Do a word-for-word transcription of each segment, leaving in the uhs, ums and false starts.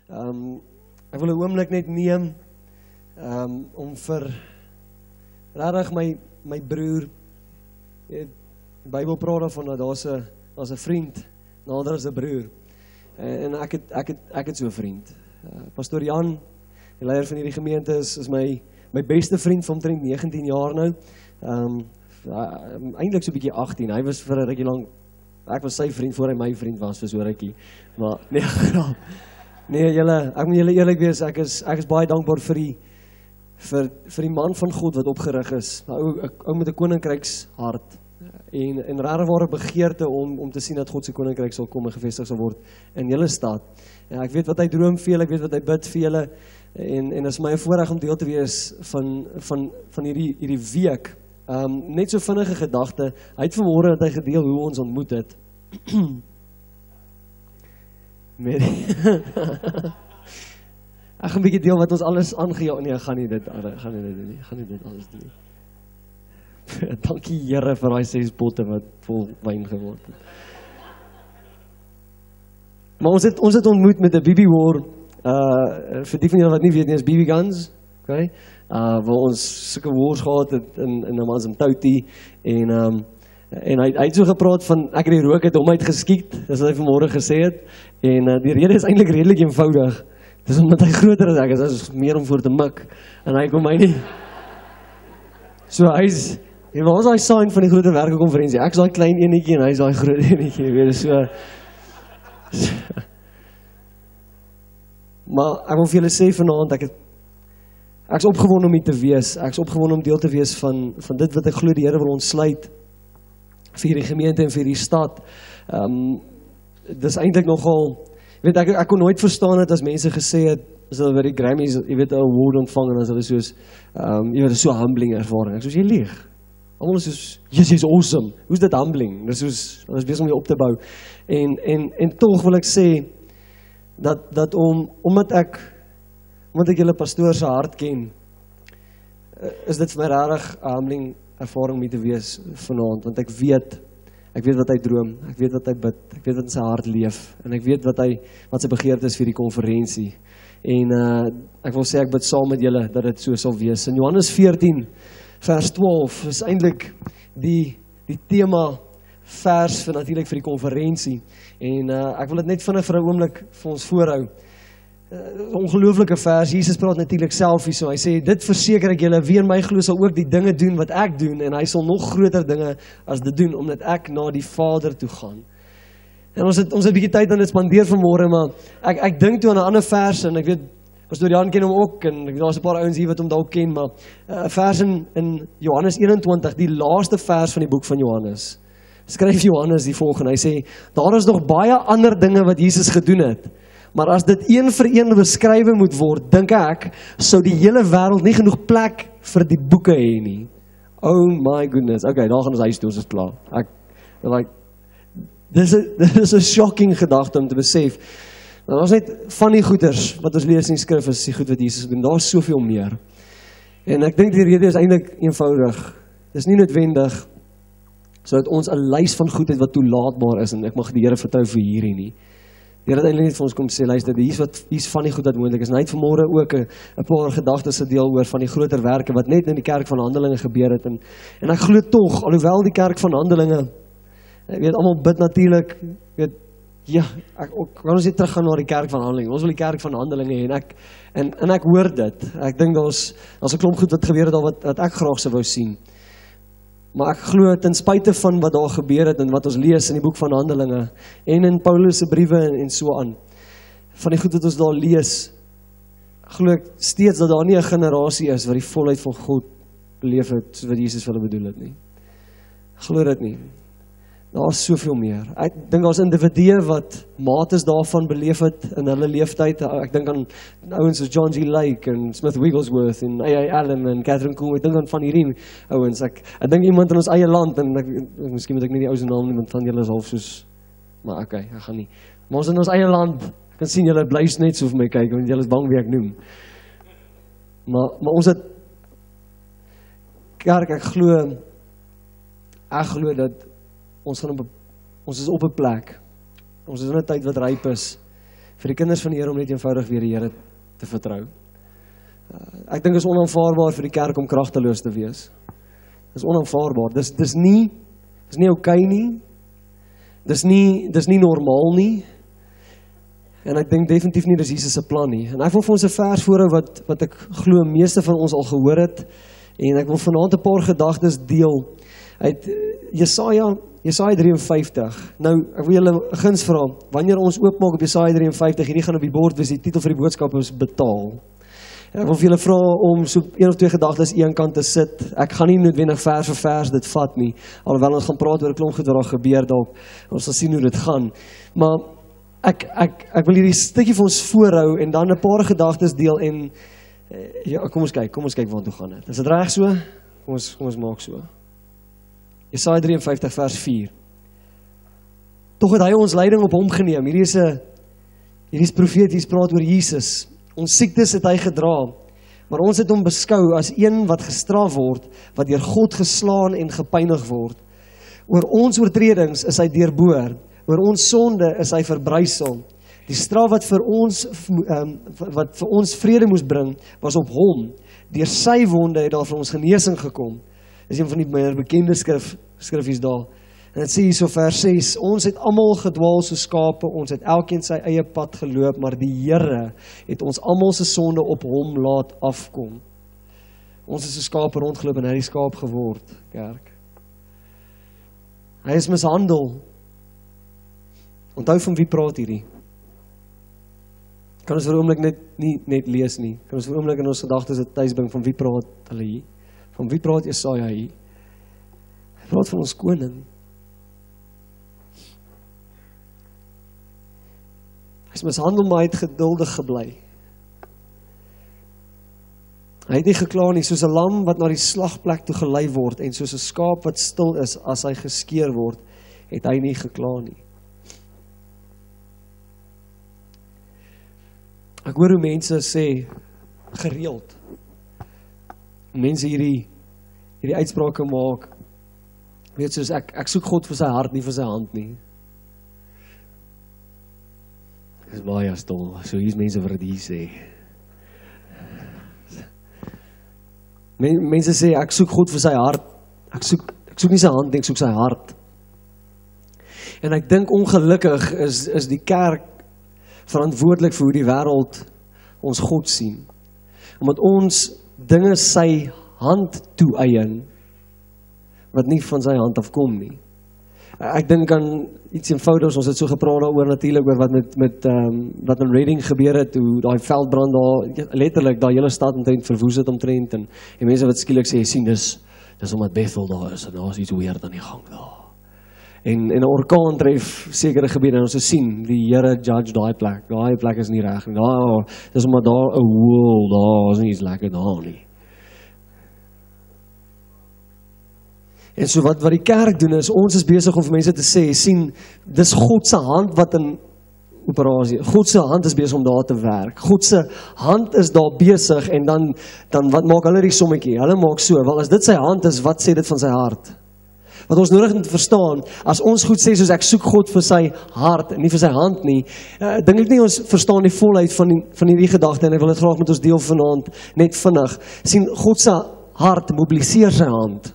Um, ek wil 'n oomblik net neem um, om vir regtig my my broer, die Bybel praat daarvan dat daar's 'n daar's 'n vriend nader as 'n broer. En, en ek het ek het ek het so 'n vriend. Uh, Pastor Jan, die leier van hierdie gemeente is is my my beste vriend van omtrent negentien jaar nou. Um, uh, eintlik so 'n bietjie agttien. Hy was vir 'n rukkie lank, ek was sy vriend voor hy my vriend was vir so 'n rukkie. Maar nee, grap. Nee, julle, ek moet julle eerlik wees, ek is ek is baie dankbaar vir die vir vir die man van God wat opgerig is. 'n Ou 'n ou met 'n koninkrykshart en en regtig ware begeerte om om te sien dat God se koninkryk sal kom en gevestig sal word in julle stad. En ek weet wat hy droom vir julle, ek weet wat hy bid vir julle en en dit is my 'n voorreg om deel te wees van van van hierdie hierdie week. Um net so vinnige gedagte. Hy het vanmôre dat hy gedeel hoe ons ontmoet het. Met Ek gaan 'n bietjie deel wat ons alles aangejaag. Nee, ek gaan nie dit ek gaan nie dit doen nie. Ek gaan nie dit alles doen nie. Dankie Here vir daai ses potte wat vol wyn geword het. Maar ons het ons het ontmoet met 'n B B War. Uh vir die van julle wat nie weet nie, is B B guns, okay? Uh waar ons sulke wars gehad het in in 'n mans in Touty en um en hy hy het so gepraat van ek het die rook het hom uit geskiet, dis wat hy vanmôre gesê het. En uh, die rede is eintlik redelik eenvoudig. Dis omdat hy groter as ek is, is meer om voor te mik en hy kom my nie. So hy's en waar was daai sign van die groter werkekonferensie? Ek is daai klein enetjie en hy is daai groot enetjie, weet jy, so. Maar ek wil vir julle sê vanaand ek het ek is opgewonde om hier te wees. Ek is opgewonde om deel te wees van van dit wat ek glo die Here wil ontsluit vir hierdie gemeente en vir hierdie stad. Um dis eintlik nogal, weet ek ek kon nooit verstaan het as mense gesê het as hulle by die Grammys, jy weet 'n award ontvang en as hulle soos um jy weet so 'n humbling ervaring. Ek soos jy lieg. Almal is soos, yes, is awesome. Hoe's dit humbling? Dis soos ons besig om jou op te bou. En en en tog wil ek sê dat dat om omdat ek omdat ek julle pastoor se hart ken, is dit vir my regtig 'n humbling ervaring om hier te wees vanaand, want ek weet ek weet wat hy droom, ek weet wat hy bid, ek weet wat in sy hart leef en ek weet wat hy wat sy begeerte is vir die konferensie. En uh ek wil sê ek bid saam met julle dat dit so sal wees. In Johannes veertien vers twaalf is eintlik die die tema vers vir natuurlik vir die konferensie. En uh, ek wil dit net vinnig vir 'n oomblik vir ons voorhou. Uh, ongelooflike vers. Jesus praat natuurlik self hier so. Hy sê dit verseker ek julle, wie in my glo sal ook die dinge doen wat ek doen en hy sal nog groter dinge as dit doen omdat ek na die Vader toe gaan. En ons het ons het 'n bietjie tyd aan dit spandeer vanmôre, maar ek ek dink toe aan 'n ander vers en ek weet Pastor Jan ken hom ook en daar's 'n paar ouens hier wat hom dalk ken, maar 'n uh, vers in in Johannes eenentwintig, die laaste vers van die boek van Johannes. Skryf Johannes die volgende. Hy sê daar is nog baie ander dinge wat Jesus gedoen het. Maar as dit een vir een beskrywe moet word, dink ek, sou die hele wêreld nie genoeg plek vir die boeke hê nie. Oh my goodness. Okay, daar gaan ons huis toe, ons is klaar. Ek like dis 'n dis 'n shocking gedagte om te besef. Nou, ons net van die goeders wat ons lees in die skrif is die goed wat Jesus doen. Daar's soveel meer. En ek dink die rede is eintlik eenvoudig. Dis nie noodwendig sodat ons 'n lys van goed het wat toelaatbaar is en ek mag die Here vertrou vir hierdie nie. Die Here het eintlik net vir ons kom sê, luister, hier's wat hier's van die goed wat moontlik is. En hy het vanmôre ook 'n 'n paar gedagtes gedeel oor van die groter werke wat net in die kerk van Handelinge gebeur het en en ek glo tog, alhoewel die kerk van Handelinge, ek weet almal bid natuurlik, weet ja, ek ook kan ons net teruggaan na die kerk van Handelinge. Ons wil die kerk van Handelinge hê en ek en en ek hoor dit. Ek dink daar's daar's 'n klomp goed wat gebeur het al wat wat ek graag sou wou sien. Maar ek glo ten spyte van wat daar gebeur het en wat ons lees in die boek van Handelinge en in Paulus se briewe en, en so aan, van die goed wat ons daar lees, glo ek steeds dat daar nie 'n generasie is wat die volheid van God beleef het soos wat Jesus vir hulle bedoel het nie. Glo dit nie. Daar's soveel meer. Ek dink daar's individue wat mates daarvan beleef het in hulle leeftyd. Ek dink aan ouens soos John G. Lake en Smith Wigglesworth en A A Allen en Catherine Cool. Ek dink aan van hierdie ouens. Ek ek dink iemand in ons eie land en ek, miskien moet ek nie die ou se naam nie want van julle is half soos, maar okay, ek gaan nie. Maar ons in ons eie land, ek kan sien julle bly net so vir my kyk want julle is bang wie ek noem. Maar maar ons het kerk, ek glo ek glo dat ons gaan op, ons is op 'n plek. Ons is in 'n tyd wat ryp is vir die kinders van die Here om net eenvoudig weer die Here te vertrou. Uh, ek dink is onaanvaarbaar vir die kerk om kragteloos te wees. Dis onaanvaarbaar. Dis dis nie dis nie oukei nie. Dis nie dis nie normaal nie. En ek dink definitief nie dis Jesus se plan nie. En ek wil vir ons 'n vers voorhou wat wat ek glo meeste van ons al gehoor het en ek wil vanaand 'n paar gedagtes deel uit Jesaja Jesaja drie en vyftig. Nou, ek wil julle 'n guns vra. Wanneer ons oopmaak op Jesaja drie en vyftig, hierdie gaan op die bord wees, die titel vir die boodskap is betaal. En ek wil vir julle vra om so een of twee gedagtes een kant te sit. Ek gaan nie noodwendig vers vir vers dit vat nie, alhoewel ons gaan praat oor 'n klomp goed wat daar gebeur dalk. Ons sal sien hoe dit gaan. Maar ek ek ek wil hierdie stukkie vir ons voorhou en dan 'n paar gedagtes deel en ja, kom ons kyk, kom ons kyk waartoe gaan dit. Is dit reg so? Kom ons kom ons maak so. Jesaja drie en vyftig vers vier. Tog het hy ons leiding op hom geneem. Hierdie is 'n hierdie is profeties praat oor Jesus. Ons siektes het hy gedra, maar ons het hom beskou as een wat gestraf word, wat deur God geslaan en gepynig word. Oor ons oortredings is hy deurboor, oor ons sonde is hy verbrysel. Die straf wat vir ons um, wat vir ons vrede moes bring, was op hom. Deur sy wonde het daar vir ons genesing gekom. Dis een van die meer bekende skrif skriffies daar. En dit sê hier so vers ses, ons het almal gedwaal so skape, ons het elkeen sy eie pad geloop, maar die Here het ons almal se sonde op hom laat afkom. Ons is so skape rondgeloop en hy het die skaap geword, kerk. Hy is mishandel. Onthou van wie praat hierdie? Kan ons vir 'n oomblik net nie net lees nie. Kan ons vir 'n oomblik in ons gedagtes dit tuis bring van wie praat hulle hier? Van wie praat Jesaja hier? Hy praat van ons koning. Hy is mishandel, maar hy het geduldig gebly. Hy het nie gekla nie, soos 'n lam wat na die slagplek toe gelei word en soos 'n skaap wat stil is as hy geskeer word, het hy nie gekla nie. Ek hoor hoe mense sê gereeld. Mense hierdie hierdie uitsprake maak. Weet soos ek ek soek God vir sy hart, nie vir sy hand nie. Dis baie stom. So hier's mense wat dit sê. Men, mense sê ek soek God vir sy hart. Ek soek ek soek nie sy hand nie, ek soek sy hart. En ek dink ongelukkig is is die kerk verantwoordelik vir hoe die wêreld ons God sien. Omdat ons dinge sy hand toe-eien wat nie van sy hand afkom nie. Ek dink aan iets eenvoudigs, ons het so gepraat daaroor natuurlik oor wat met met um, wat in Reading gebeur het, hoe daai veldbrand daar letterlik daai hele stad omtrent verwoes het omtrent en en mense wat skielik sê sien dis dis omdat Bethel daar is en daar's iets weird aan die gang daar. En en 'n orkaan tref sekere gebiede en ons sien die Here judge daai plek. Daai plek is nie reg nie. Daar dis omdat daar 'n woel, daar is nie iets lekker daar nie. En so wat wat die kerk doen is ons is besig om vir mense te sê, sien, dis God se hand wat in operasie. God se hand is besig om daar te werk. God se hand is daar besig en dan dan wat maak hulle die sommetjie? Hulle maak so, wel as dit sy hand is, wat sê dit van sy hart? Wat ons nodig moet te verstaan, as ons goed sê soos ek soek God vir sy hart en nie vir sy hand nie, uh, dink ek nie ons verstaan die volheid van die, van hierdie gedagte en ek wil dit graag met ons deel vanaand net vinnig. Sien, God se hart mobiliseer sy hand.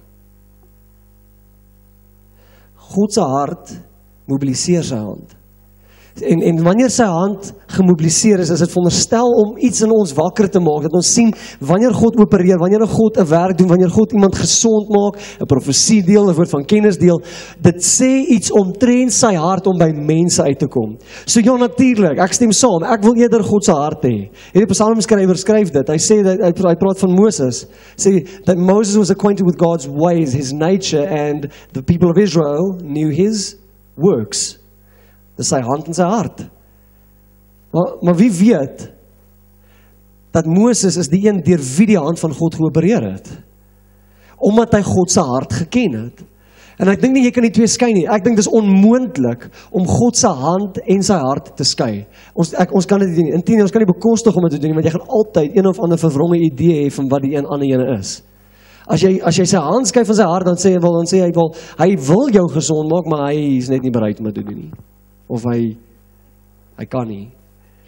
God se hart mobiliseer sy hand. En, en wanneer sy hand gemobiliseer is, is dit veronderstel om iets in ons wakker te maak, dat ons sien, wanneer God opereer, wanneer God 'n werk doen, wanneer God iemand gesond maak, 'n profesie deel, 'n woord van kennis deel, dit sê iets omtrent sy hart om by mense uit te kom. So ja, natuurlik, ek stem saam, ek wil eerder God se hart hê. Hierdie psalmskrywer skryf dit, hy sê, dat, hy, hy praat van Moses, sê, that Moses was acquainted with God's ways, his nature, and the people of Israel knew his works. Dis sy hand en sy hart. Maar, maar wie weet, dat Moses is die een deur wie die hand van God geopereer het. Omdat hy God se hart geken het. En ek dink nie jy kan die twee skei nie. Ek dink dis onmoontlik om God se hand en sy hart te skei. Ons ek, ons kan dit nie. Intien ons kan nie bekostig om dit te doen nie, want jy gaan altyd een of ander verwronge idee hê van wat die een ander ene is. As jy as jy sy hand skei van sy hart, dan sê hy wel, dan sê hy wel, hy wil jou gesond maak, maar hy is net nie bereid om dit te doen nie. Of hy, hy kan nie.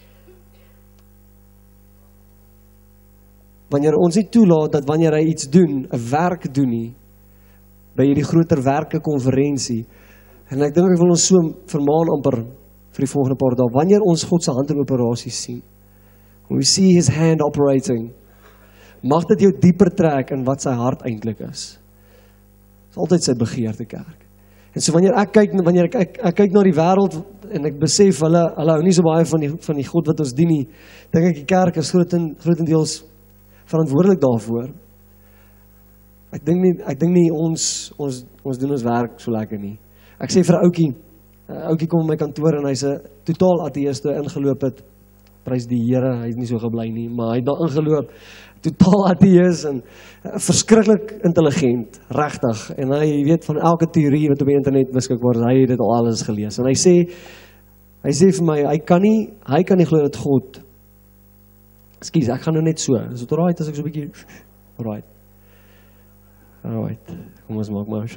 wanneer ons nie toelaat dat wanneer hy iets doen, 'n werk doen nie, by hierdie groter werke konferensie, en ek dink ek wil ons so vermaan amper vir die volgende paar dae, wanneer ons God se hand in operasies sien, when we see his hand operating, mag dit jou dieper trek in wat sy hart eintlik is. Dit is altyd sy begeerte, kerk. En so wanneer ek kyk, wanneer ek, ek, ek kyk na die wêreld, en ek besef, hulle, hulle hou nie so baie van die, van die God wat ons dien nie, dink ek die kerk is groten, grotendeels verantwoordelik daarvoor. Ek dink nie, ek dink nie ons, ons, ons doen ons werk so lekker nie. Ek sê vir 'n ouetjie, 'n ouetjie kom in my kantoor en hy's 'n totaal ateïste ingeloop het, prys die Here, hy is nie so gebly nie, maar hy het daar ingeloop, totaal ateïs en uh, verskriklik intelligent, regtig, en hy weet van elke teorie wat op die internet beskikbaar is, hy het dit al alles gelees, en hy sê, hy sê vir my, hy kan nie, hy kan nie glo dat God, ekskuus, ek gaan nou net so, is dit alright as ek so 'n bietjie, alright, alright, kom ons maak maar so,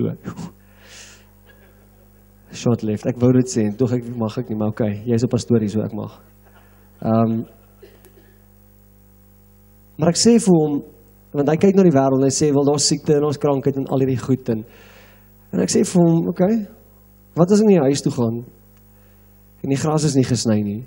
short left, ek wou dit sê, en toch ek mag ek nie, maar oké, okay, jy is 'n pastorie, so ek mag. Um, maar ek sê vir hom, want hy kyk na die wêreld, en hy sê, wel, daar is siekte, en daar is krankheid, en al die goed, en, en ek sê vir hom, oké, okay, wat as ek nie huis toe gaan, en die gras is nie gesny nie,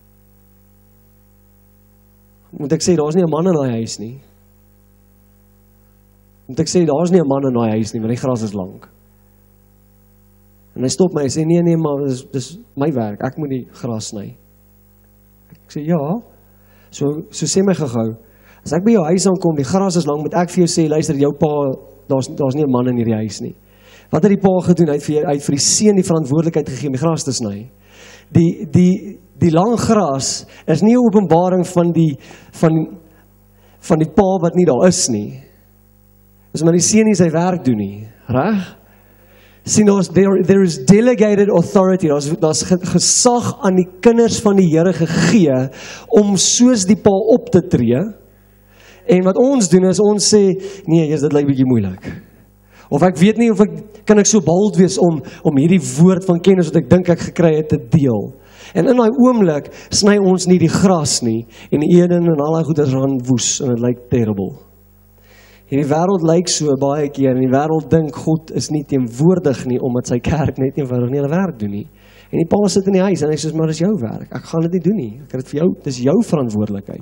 moet ek sê, daar is nie 'n man in daai huis nie, moet ek sê, daar is nie 'n man in daai huis nie, want die gras is lank, en hy stop my, hy sê, nee, nee, maar, dis, dis my werk, ek moet die gras sny, ek sê, ja, so, so sê my gehou, as ek by jou huis aankom, die gras is lang, moet ek vir jou sê, luister, jou pa, daar is, daar is nie 'n man in hierdie huis nie. Wat het die pa gedoen? Hy het vir, hy het vir die seun die verantwoordelikheid gegee om die gras te sny. Die, die, die lang gras is nie 'n openbaring van die, van, van die pa wat nie daar is nie. Dis maar die seun nie sy werk doen nie, reg? Sien, there, there is delegated authority, daar is, daar is gesag aan die kinders van die Here gegee, om soos die pa op te tree, en wat ons doen is, ons sê, nee, yes, dit lyk bietjie moeilik, of ek weet nie, of ek, kan ek so bold wees, om, om hierdie woord van kennis, wat ek dink ek gekry het, te deel, en in die oomblik, sny ons nie die gras nie, en Eden en al die goeders gaan woes, en het lyk terrible. Hierdie wêreld lyk so baie keer, en die wêreld dink God is nie teenwoordig nie, omdat sy kerk net eenvoudig nie hulle werk doen nie. En die pa sit in die huis, en hy sê, maar dis jou werk, ek gaan dit nie doen nie, ek het dit vir jou, dis jou verantwoordelikheid.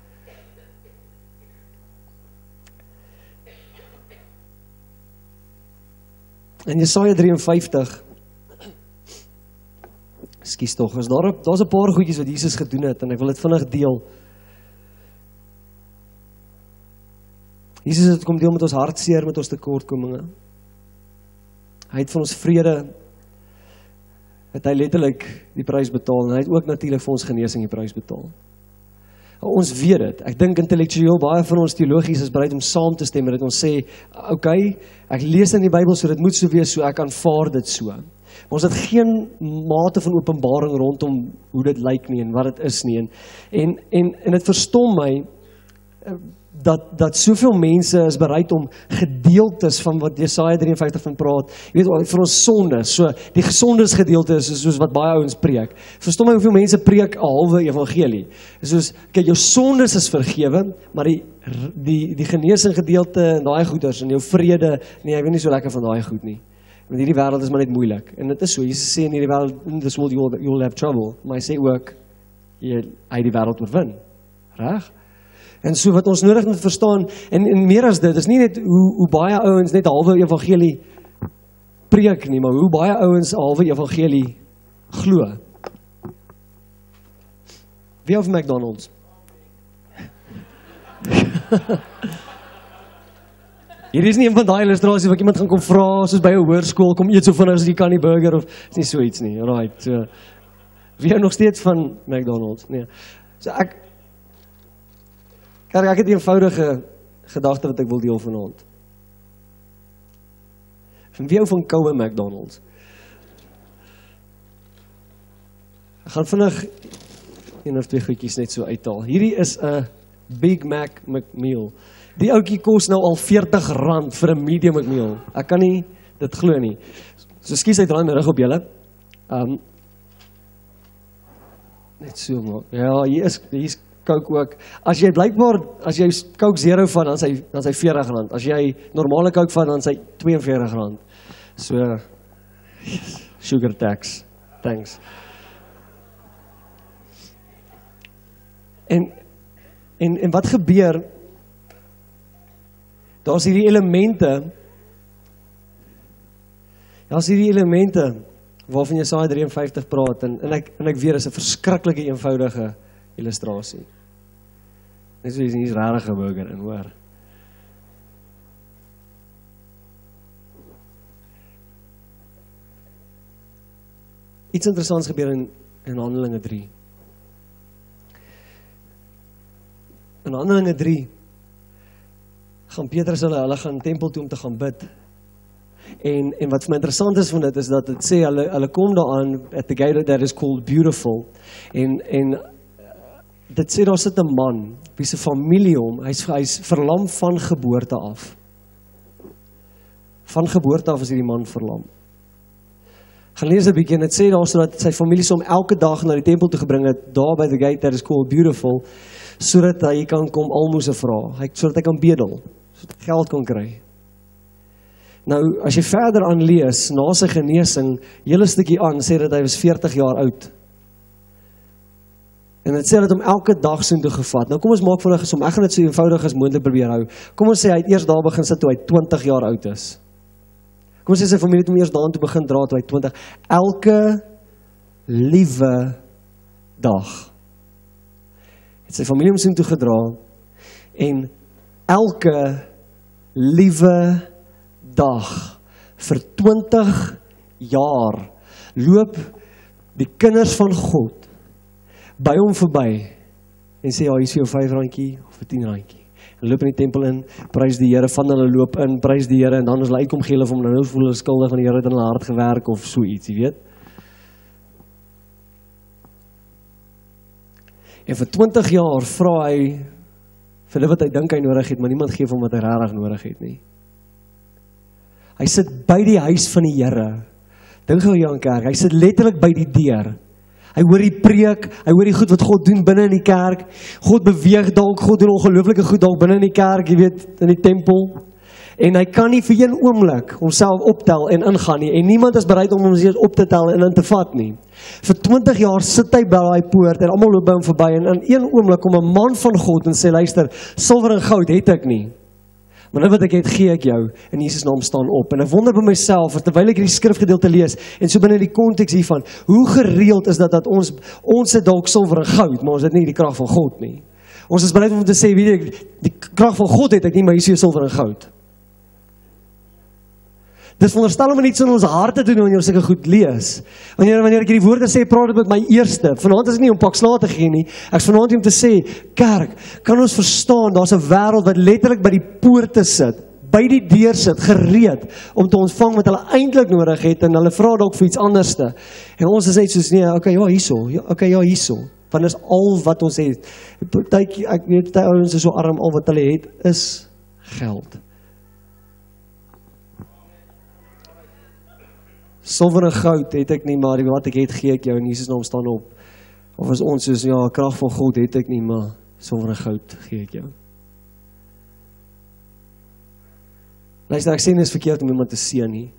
In Jesaja drie en vyftig, ekskuus tog, is daar, daar's 'n paar goedjies wat Jesus gedoen het, en ek wil dit vinnig deel. Jesus het kom deel met ons hartseer, met ons tekortkominge. Hy het vir ons vrede, het hy letterlik die prys betaal, en hy het ook natuurlik vir ons genesing die prys betaal. Ons weet dit, ek dink intellektueel, baie van ons teologies is bereid om saam te stem, dat ons sê, oké, okay, ek lees in die Bybel, so dit moet so wees, so ek aanvaar dit so. Maar ons het geen mate van openbaring rondom hoe dit lyk nie, en wat dit is nie, en, en, en, en het verstom my, dat, dat soveel mense is bereid om gedeeltes van wat Jesaja drie en vyftig van praat, jy weet, vir ons sondes, so die gesondes gedeelte is soos wat baie ouens preek. Verstom my hoeveel mense preek 'n halwe evangelie. Soos, kyk, jou sondes is vergewe, maar die, die, die genesing gedeelte en daai goeders, en jou vrede, nee, ek weet nie so lekker van daai goed nie. Want hierdie wêreld is maar net moeilik, en dit is so, Jesus sê in hierdie wêreld, in this world you'll, you'll have trouble, maar hy sê ook, jy, hy die wêreld oorwin, reg? En so wat ons nodig moet verstaan, en, en meer as dit, is nie net hoe, hoe baie ouens net halwe evangelie preek nie, maar hoe baie ouens halwe evangelie glo. Wie hou van McDonald's? Hier is nie een van daai illustrasies wat iemand gaan kom vra, soos by 'n hoërskool, kom eet so vinnig as jy kan die burger, of is nie so iets nie, right, so, wie hou nog steeds van McDonald's? Nee, so ek, Kijk, ek het 'n eenvoudige gedagte wat ek wil deel vanaand. Van wie hou van koue McDonald's? Ek gaan vinnig een of twee goedjies net so uithaal. Hierdie is 'n Big Mac McMeal. Die ouetjie kos nou al veertig rand vir 'n medium McMeal. Ek kan nie dit glo nie. So skus, hy draai my rug op julle. Um, net so maar. Ja, hier is hier is Coke ook. As jy blykbaar, as jy Coke Zero van, dan is hy, dan is hy veertig rand. As jy normale Coke van, dan is hy tweeënveertig rand. So, yes, sugar tax. Thanks. En, en, en wat gebeur, daar is hierdie elemente, daar is hierdie elemente, waarvan Jesaja drie en vyftig praat, en, en, ek, en ek weer is 'n verskriklike eenvoudige illustrasie. Net so, hier is rarige burger in, hoor. Iets interessants gebeur in, in Handelinge drie. In Handelinge drie gaan Petrus hulle, hulle gaan tempel toe om te gaan bid. En, en wat vir my interessant is van dit, is dat het sê, hulle, hulle kom daaraan, at the gate that is called Beautiful, en, en dit sê, daar sit 'n man, wie se familie hom, hy's, hy's verlam van geboorte af. Van geboorte af is hierdie man verlam. Gaan lees 'n bietjie, en het sê daar so dat sy familie hom elke dag na die tempel toe gebring het, daar by the gate that is called Beautiful, sodat hy kan kom almose vra, hy, sodat hy kan bedel, sodat hy geld kan kry. Nou, as jy verder aan lees, na sy genesing, hele stukkie aan, sê dat hy was veertig jaar oud. En het sê dat hom elke dag soontoe gevat. Nou kom ons maak vir 'n som, ek gaan dit so eenvoudig as moontlik probeer hou. Kom ons sê hy het eers daar begin sit toe hy twintig jaar oud is. Kom ons sê sy familie het hom eers daartoe begin dra toe hy twintig. Elke liewe dag het sy familie hom soontoe gedra, en elke liewe dag vir twintig jaar loop die kinders van God by hom verby en sê, ja, hier is vir jou vyf randjie of vir tien randjie. En loop in die tempel in, prys die Here, van hulle loop in, prys die Here, en dan as hulle uitkom gee hulle vir hom, nou voel hulle skuldig, want die Here het in hulle hart gewerk of so iets, jy weet. En vir twintig jaar vra hy vir dit wat hy dink hy nodig het, maar niemand gee vir hom wat hy regtig nodig het nie. Hy sit by die huis van die Here. Dink gou jy aan kerk, hy sit letterlik by die deur. Hy hoor die preek, hy hoor die goed wat God doen binne in die kerk. God beweeg dalk, God doen ongelooflike goed dalk binne in die kerk, jy weet, in die tempel. En hy kan nie vir een oomblik homself optel en ingaan nie, en niemand is bereid om hom eers op te tel en in te vat nie. Vir twintig jaar sit hy by daai poort en almal loop by hom verby, en in een oomblik kom 'n man van God en sê, luister, silwer en goud het ek nie, maar dit wat ek het, gee ek jou, in Jesus naam staan op. En ek wonder by myself, terwyl ek hierdie skrifgedeelte lees, en so binne die konteks hiervan, hoe gereeld is dat, dat ons, ons het dalk silwer en goud, maar ons het nie die krag van God nie. Ons is bereid om te sê, weet jy, die krag van God het ek nie, maar hier is jou silwer en goud. Dis veronderstel om iets in ons harte te doen wanneer ons sulke goed lees. Wanneer, wanneer ek hierdie woorde sê, praat dit met my eerste. Vanaand is dit nie om pak slaag te gee nie. Ek is vanaand om te sê, kerk, kan ons verstaan, daar's 'n wêreld wat letterlik by die poorte sit, by die deur sit, gereed om te ontvang wat hulle eintlik nodig het, en hulle vra dalk vir iets anderste. En ons is net soos, nee, okay, ja, hierso, ja, okay, ja, hierso. Want dis al wat ons het. Partytjie, ek weet, die ouens is so arm, al wat hulle het is geld. Silwer en goud het ek nie, maar wat ek het, gee ek jou, in Jesus naam staan op. Of is ons soos, ja, krag van God het ek nie, maar silwer en goud gee ek jou. Luister, ek sê nie is verkeerd om iemand te seën nie.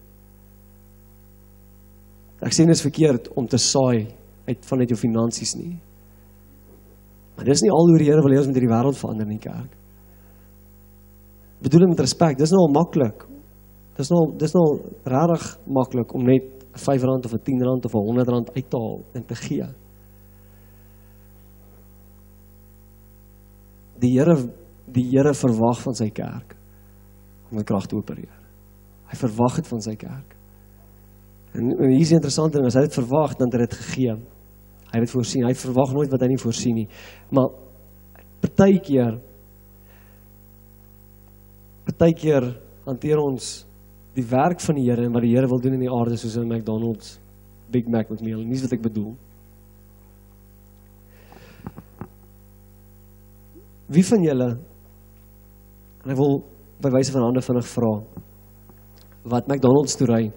Ek sê nie is verkeerd om te saai uit, vanuit jou finansies nie. Maar dis nie al hoe die Here wil hê ons moet hierdie wêreld verander nie, kerk. Bedoel dit met respek, dis nou al maklik. Dis nou, dis nou rarig maklik om net vyf rand of tien rand of honderd rand uit te haal en te gee. Die Here, die Here verwag van sy kerk om met krag te opereer. Hy verwag dit van sy kerk. En, en hier is die interessante ding, as hy dit verwag, dan het hy dit gegee. Hy het dit voorsien, hy verwag nooit wat hy nie voorsien nie. Maar partykeer, partykeer hanteer ons die werk van die Here en wat die Here wil doen in die aarde, soos in McDonald's, Big Mac met meel, nie wat ek bedoel. Wie van julle, en ek wil by wyse van hande vinnig vra, wat McDonald's toe ry,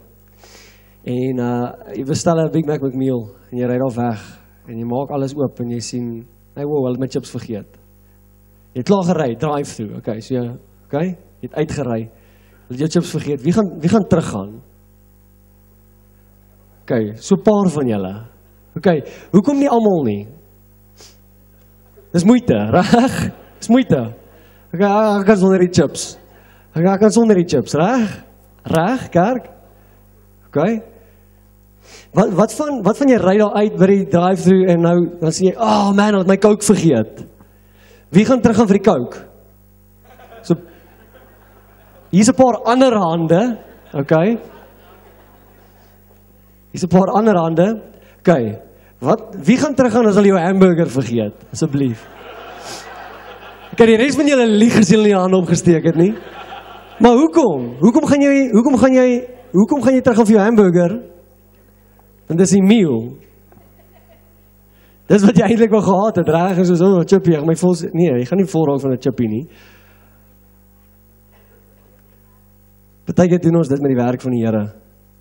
en uh, jy bestel 'n Big Mac met meel, en jy ry daar weg, en jy maak alles oop, en jy sien Hey, wow, hulle het my chips vergeet. Jy het klaar gery, drive-through, okay, so jy, okay, jy het uitgery, jy het jou chips vergeet, wie gaan, wie gaan teruggaan? Okay, so paar van julle. Okay, hoekom nie almal nie? Dis moeite, reg? Dis moeite. Okay, ek kan sonder die chips. Okay, ek kan sonder die chips, reg? Reg, kerk? Okay. Wat, wat van, wat van jy ry daar uit by die drive-through en nou, dan sê jy, oh man, ek het my Coke vergeet. Wie gaan terug gaan vir die Coke? So, hier's 'n paar ander hande, okay? Hier's 'n paar ander hande, okay. Wat, wie gaan terug gaan as hulle jou hamburger vergeet? Asseblief. Okay, die res van julle lieg as julle nie hande opgesteek het nie. Maar hoekom? Hoekom gaan jy, hoekom gaan jy, hoekom gaan jy terug gaan vir jou hamburger? Want dis die meal. Dis wat jy eintlik wel gehad het, reg en soos, oh, chippy, ek my vol, nee, jy gaan nie vol raak van 'n chippy nie. Partykeer doen ons dit met die werk van die Here.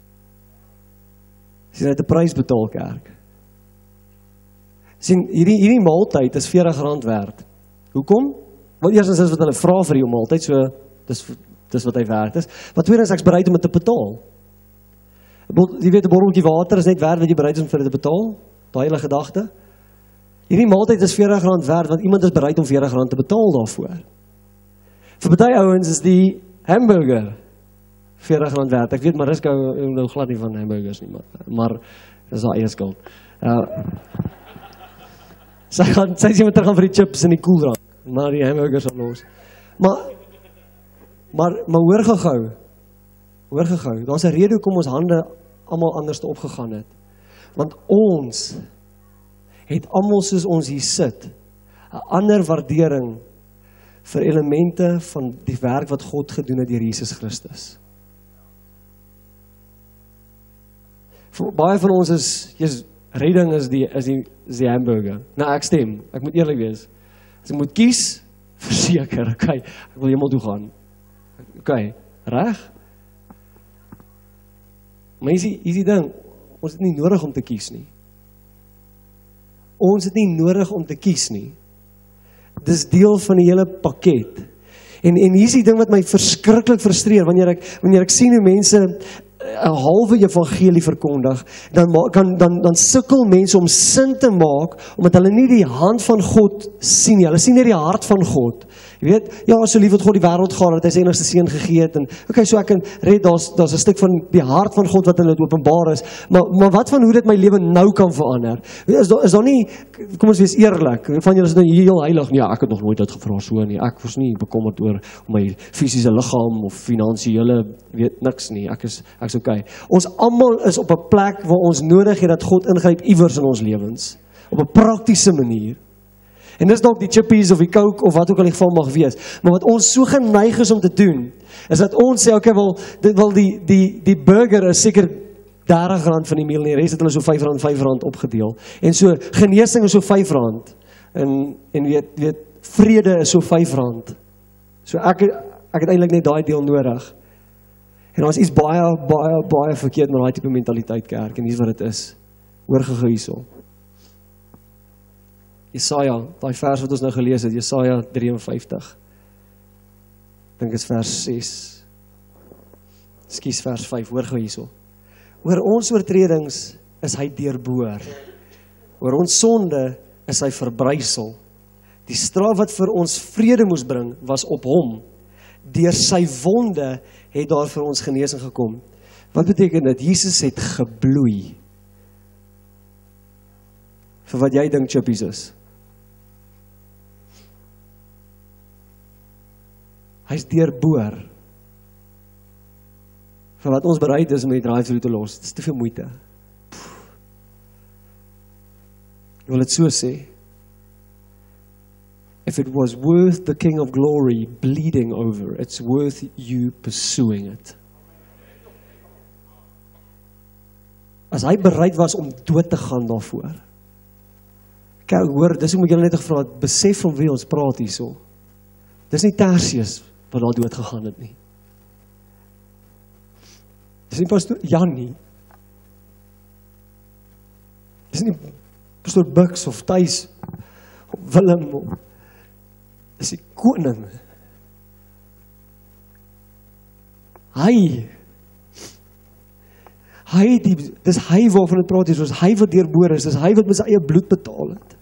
Sien, hy het 'n prys betaal, kerk. Sien, hierdie, hierdie maaltyd is veertig rand werd. Hoekom? Want eerstens is wat hulle vra vir die maaltyd, so, dis, dis wat hy werd is. Maar tweedens, ek's bereid om dit te betaal. Jy weet, 'n botteltjie water is net werd wat jy bereid is om vir dit te betaal. Daai hele gedagte. Hierdie maaltyd is veertig rand werd, want iemand is bereid om veertig rand te betaal daarvoor. Vir baie ouens is die hamburger veertig rand werd. Ek weet, Mariska hou nou glad nie van hamburgers nie, maar, maar dis haar eie skuld. Uh, sy gaan, sy sê met terug gaan vir die chips en die koelrank, maar die hamburgers sal los. Maar, maar, maar hoor gehou, hoor gehou, daar's 'n rede hoekom ons hande almal anders te opgegaan het. Want ons het almal soos ons hier sit, 'n ander waardering vir elemente van die werk wat God gedoen het deur Jesus Christus. Voor baie van ons is, yes, redding is die, is die, is die hamburger. Nou, ek stem, ek moet eerlik wees. As ek moet kies, verseker, okay, ek wil hemel toe gaan. Okay, reg? Maar is die, is die ding, ons het nie nodig om te kies nie. Ons het nie nodig om te kies nie. Dis deel van die hele pakket. En, en hier is die ding wat my verskriklik frustreer, wanneer ek, wanneer ek sien hoe mense 'n halwe evangelie verkondig, dan, kan, dan, dan sukkel mense om sin te maak, omdat hulle nie die hand van God sien nie, hulle sien nie die hart van God. Jy weet, ja, so lief het God die wêreld gehad, dat hy sy enigste seun gegee het, en okay, so ek kan red, daar's daar's 'n stuk van die hart van God wat in dit openbaar is, maar, maar wat van hoe dit my lewe nou kan verander? Is daar, is daar nie, kom ons wees eerlik, van julle is nou heel heilig, ja, ek het nog nooit dit gevra so nie, ek was nie bekommerd oor my fisiese liggaam, of finansiële, weet niks nie, ek is, ek is okay. Ons almal is op 'n plek waar ons nodig het dat God ingryp iewers in ons lewens, op 'n praktiese manier. En dis dalk die chippies of die Coke of wat ook al die geval mag wees. Maar wat ons so geneig is om te doen, is dat ons sê, okay, wel, dit wil die, die, die burger is seker dertig rand van die meal, en die rest het hulle so vyf rand, vyf rand opgedeel. En so, genesing is so vyf rand. En, en weet, weet, vrede is so vyf rand. So ek, ek het eintlik net daai deel nodig. En ons is baie, baie, baie verkeerd met daai tipe mentaliteit, kerk, en hier is wat dit is. Hoor gehou hierso. Jesaja, daai vers wat ons nou gelees het, Jesaja drieënvyftig. Dink is vers ses. Ekskuus, vers vyf, hoor gou hierso. Oor ons oortredings is hy deurboor. Oor ons sonde is hy verbrysel. Die straf wat vir ons vrede moes bring, was op hom. Deur sy wonde het daar vir ons genesing gekom. Wat beteken dit? Jesus het gebloei. Vir wat jy dink chippies is. Hy is deurboor. Vir wat ons bereid is om die drive-through te los. Dit is te veel moeite. Ek wil het so sê. If it was worth the King of Glory bleeding over, it's worth you pursuing it. As hy bereid was om dood te gaan daarvoor. Kyk, hoor, dis hoe moet julle net gevra, besef van wie ons praat hierso. Dis nie Tertius wat daar dood gegaan het nie. Dis nie pastoor Jan nie. Dis nie pastoor Bucks of Thys Willem is die koning. Hy, hy, die, dis hy waarvan het praat hier, soos hy wat deurboor is, dis hy wat met sy eie bloed betaal het.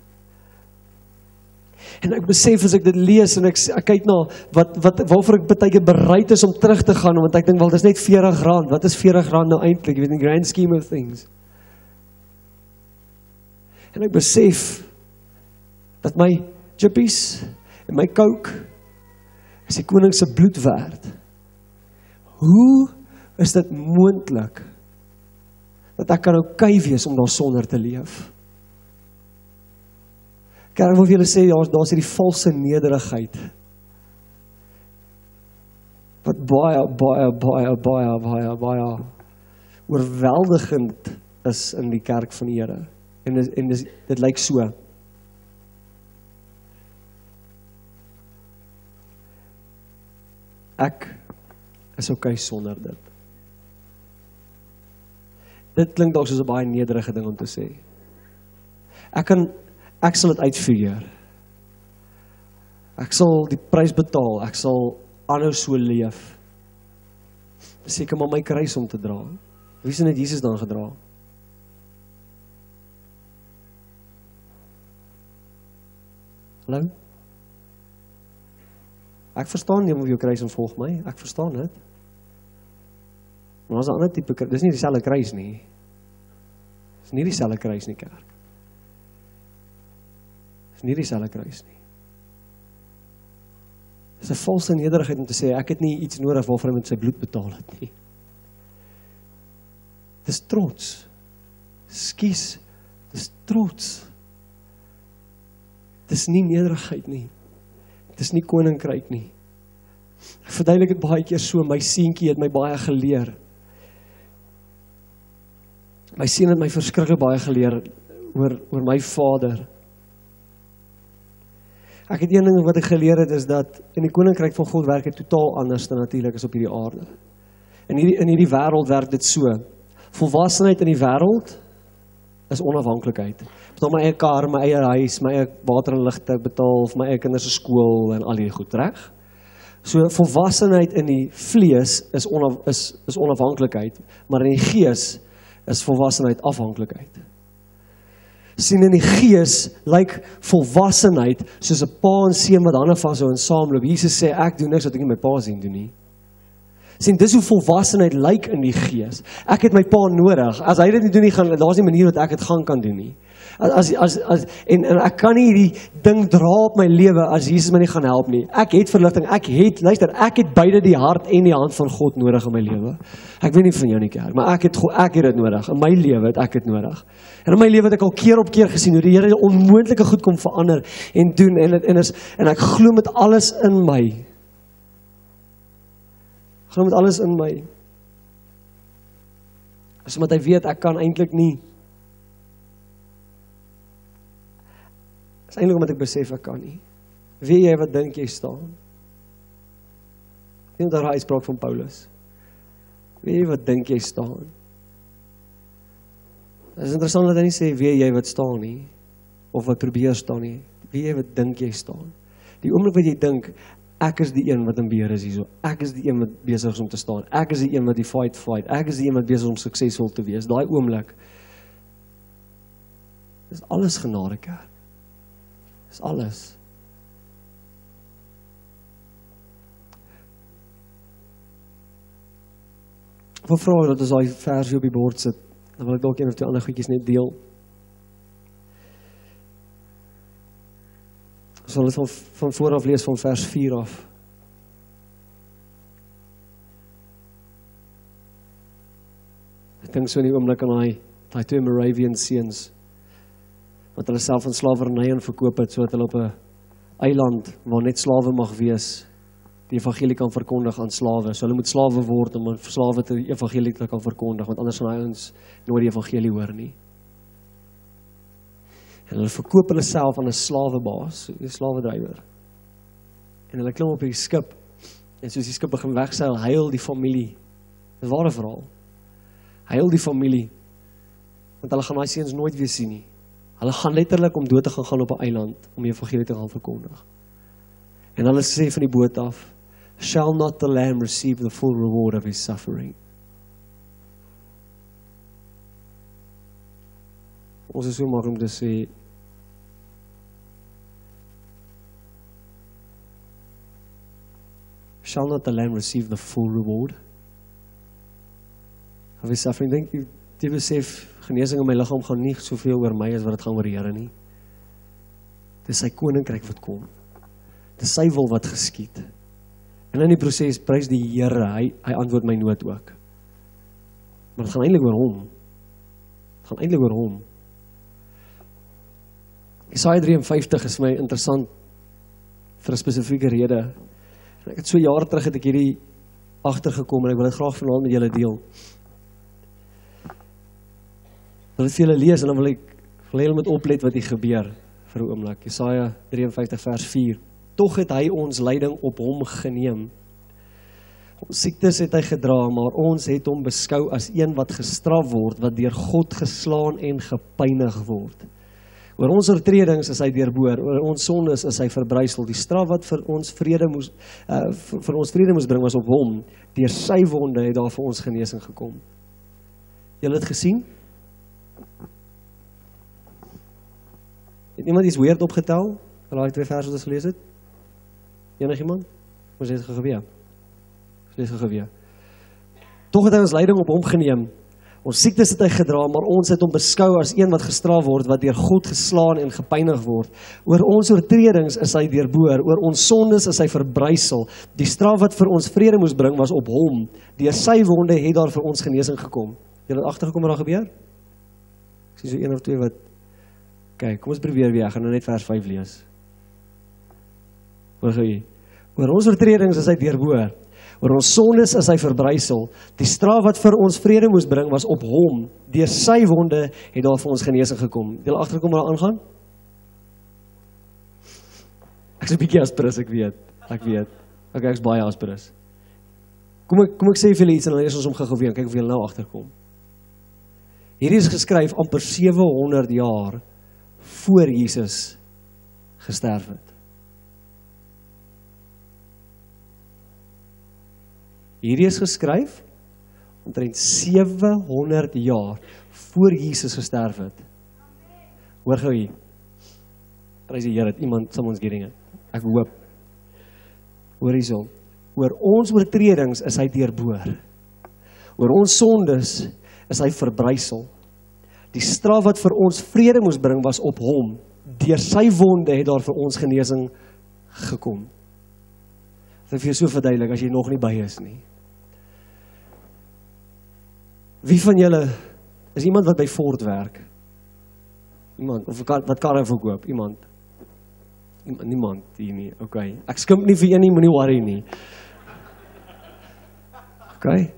En ek besef as ek dit lees en ek, ek kyk na wat, wat, waarvoor ek baie keer bereid is om terug te gaan, want ek dink wel, dis net veertig rand, wat is veertig rand nou eintlik, jy weet, in the grand scheme of things. En ek besef, dat my chippies en my coke is die koning se bloed werd. Hoe is dit moontlik dat ek kan oukei wees om daar sonder te leef? Ek wil vir julle sê, daar, daar is die valse nederigheid wat baie, baie, baie, baie, baie, baie oorweldigend is in die kerk van die Here. En, en dit, dit lyk so. Ek is oké sonder dit. Dit klink dalk soos 'n baie nederige ding om te sê. Ek kan, ek sal dit uitfigure. Ek sal die prys betaal, ek sal aanhou so leef. Seker maar my kruis om te dra. Wie sien dit Jesus dan gedra? Hallo? Ek verstaan nie om jou kruis en volg my, ek verstaan dit. Maar as 'n ander tipe kruis, dis nie dieselfde kruis nie. Dis nie dieselfde kruis nie, kerk. Dis nie dieselfde kruis nie. Dis 'n valse nederigheid om te sê, ek het nie iets nodig waarvoor hy met sy bloed betaal het nie. Dis trots. Skus, dis trots. Dis nie nederigheid nie. Dis nie koninkryk nie. Ek verduidelik dit baie keer so, my seentjie het my baie geleer. My seun het my verskriklik baie geleer oor, oor my vader. Ek het een ding wat ek geleer het, is dat in die koninkryk van God werk dit totaal anders dan natuurlik as op hierdie aarde. In hierdie, in hierdie wêreld werk dit so. Volwassenheid in die wêreld is onafhanklikheid. Betaal my eie kar, my eie huis, my eie water en ligte betaal, of my eie kinders se skool en al die goed, reg? So volwassenheid in die vlees is, onaf, is, is onafhanklikheid, maar in die gees is volwassenheid afhanklikheid. Sien, in die gees lyk volwassenheid soos 'n pa en seun wat hande vashou en saamloop. Jesus sê, ek doen niks wat ek nie my pa sien doen nie. Sien, dis hoe volwassenheid lyk in die gees. Ek het my pa nodig. As hy dit nie doen nie, gaan, daar's nie 'n manier wat ek dit gaan kan doen nie. As, as, as, en, en ek kan nie hierdie ding dra op my lewe as Jesus my nie gaan help nie. Ek het verligting, ek het, luister, ek het beide die hart en die hand van God nodig in my lewe. Ek weet nie van jou nie, kerk, maar ek het, ek het dit nodig. In my lewe het ek dit nodig. En in my lewe het ek al keer op keer gesien hoe die Here onmoontlike goed kom verander en doen, en, en, is, en ek glo met alles in my. Ek glo met alles in my. As omdat hy weet, ek kan eintlik nie. Is eintlik omdat ek besef ek kan nie. Weet jy wat dink jy staan? Neem daar 'n uitspraak van Paulus. Weet jy wat dink jy staan? Dit is interessant dat hy nie sê, weet jy wat staan nie, of wat probeer staan nie. Weet jy wat dink jy staan? Die oomblik wat jy dink, ek is die een wat in beheer is hierso. Ek is die een wat besig is om te staan. Ek is die een wat die fight fight. Ek is die een wat besig is om suksesvol te wees. Daai oomblik. Dis alles genade, kerk. Dis alles. Ek wil vra dat ons daai versie op die bord sit. Dan wil ek dalk een of twee ander goedjies net deel. Ons sal dit van, van vooraf lees van vers vier af. Ek dink so in die oomblik aan daai daai twee Moravian seuns wat hulle self in slawerny in verkoop het, sodat hulle op 'n eiland waar net slawe mag wees, die evangelie kan verkondig aan slawe. So hulle moet slawe word om aan slawe te die evangelie te kan verkondig, want anders gaan ons nooit die evangelie hoor nie. En hulle verkoop hulle self aan 'n slawebaas, 'n slawedrywer. En hulle klim op die skip, en soos die skip begin wegseil, huil die familie. Dis ware verhaal. Huil die familie, want hulle gaan daai seuns nooit weer sien nie. Hulle gaan letterlik om dood te gaan gaan op 'n eiland, om die evangelie te gaan verkondig. En hulle sê van die boot af, shall not the lamb receive the full reward of his suffering? Ons is so maklik om te sê, shall not the lamb receive the full reward of his suffering? Denk jy, jy besef, genesing in my liggaam gaan nie soveel oor my as wat dit gaan oor die Here nie. Dit is sy koninkryk wat kom. Dit is sy wil wat geskied. En in die proses prys die Here, hy, hy antwoord my nood ook. Maar het gaan eintlik oor hom. Het gaan eintlik oor hom. Jesaja drie en vyftig is my interessant vir 'n spesifieke rede. En ek het so jare terug het ek hierdie agtergekom en ek wil dit graag vanaand met julle deel. Ek wil dit vir julle lees en dan wil ek wil julle moet oplet wat hier gebeur vir 'n oomblik. Jesaja drie en vyftig vers vier. Tog het hy ons lyding op hom geneem. Ons siektes het hy gedra, maar ons het hom beskou as een wat gestraf word, wat deur God geslaan en gepynig word. Oor ons oortredings is hy deurboor, oor ons sondes is hy verbrysel. Die straf wat vir ons vrede moes uh, vir, vir ons vrede moes bring was op hom. Deur sy wonde het daar vir ons genesing gekom. Julle het gesien? Het iemand iets weird opgetel? Daai twee verse wat ons gelees het? Enigiemand? Ons het geweer. Ons het geweer. Tog het hy ons lyding op hom geneem. Ons siektes het hy gedra, maar ons het hom beskou as een wat gestraf word, wat deur God geslaan en gepynig word. Oor ons oortredings is hy deurboor, oor ons sondes is hy verbrysel. Die straf wat vir ons vrede moes bring was op hom. Deur sy wonde het daar vir ons genesing gekom. Julle het agtergekom wat daar gebeur? Ek sien so een of twee wat kyk, kom ons probeer weer, ek gaan nou net vers vyf lees. Hoor jy? Oor ons oortredings is hy deurboor. Oor ons sondes is hy verbrysel. Die straf wat vir ons vrede moes bring was op hom. Deur sy wonde het daar vir ons genesing gekom. Julle agterkom wat daar aangaan? Ek is 'n bietjie aspres, ek weet. Ek weet. Ek ek's baie aspres. Kom ek kom ek sê vir julle iets en dan lees ons hom gou-gou weer en kyk of julle nou agterkom. Hierdie is geskryf amper sewe honderd jaar voor Jesus gesterf het. Hierdie is geskryf omtrent sewe honderd jaar voor Jesus gesterf het. Hoor gou hier. Prys die Here, iemand sal ons gedinge. Ek hoop. Hoor hierso. Oor ons oortredings is hy deurboor. Oor ons sondes is hy verbrysel. Die straf wat vir ons vrede moes bring was op hom. Deur sy wonde het daar vir ons genesing gekom. Dit vir jou so verduidelik as jy nog nie by is nie. Wie van julle is iemand wat by Ford werk? Iemand of wat karre verkoop? Iemand? Niemand hier nie. Okay. Ek skimp nie vir een nie, moenie worry nie. Okay.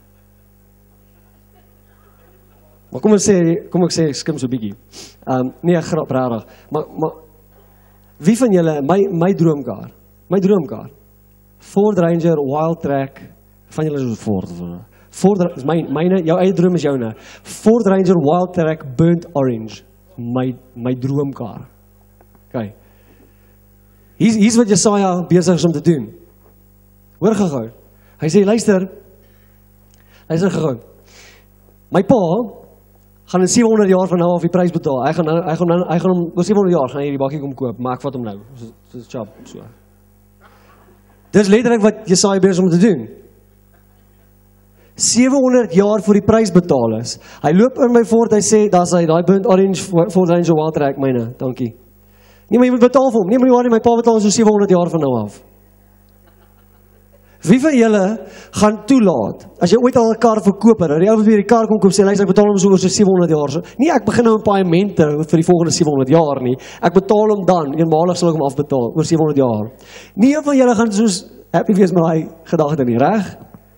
Maar kom ons sê, kom ek sê ek skim so bietjie. Ehm um, nee, grap regtig. Maar maar wie van julle my my droomkar? My droomkar. Ford Ranger Wildtrak, van julle is Ford. Ford is my myne, jou eie droom is joune. Ford Ranger Wildtrak burnt orange. My my droomkar. Okay. Hier's hier's wat Jesaja besig is om te doen. Hoor gou-gou. Hy sê luister. Luister gou. My pa gaan in sewe honderd jaar van nou af die prys betaal. Hy gaan hy gaan hy gaan hom oor sewe honderd jaar gaan hy die bakkie kom koop, maar ek vat hom nou. Dis chop so. Dis letterlik wat Jesaja besig is om te doen. sewe honderd jaar voor die prys betaal is. Hy loop in my Ford, hy sê, daar's hy, daai burnt orange Ford Ranger Wildtrak myne, dankie. Nee, maar jy moet betaal vir hom. Nee, maar nie, my pa betaal so sewe honderd jaar van nou af. Wie van julle gaan toelaat, as jy ooit al 'n kar verkoop het, die ou wat weer die kar kom koop, sê, luister, ek betaal hom so oor so sewe honderd jaar. So, nee, ek begin nou 'n paaiement vir die volgende sewe honderd jaar nie. Ek betaal hom dan, eenmalig sal ek hom afbetaal, oor sewe honderd jaar. Nie een van julle gaan soos happy wees met daai gedagte nie, reg?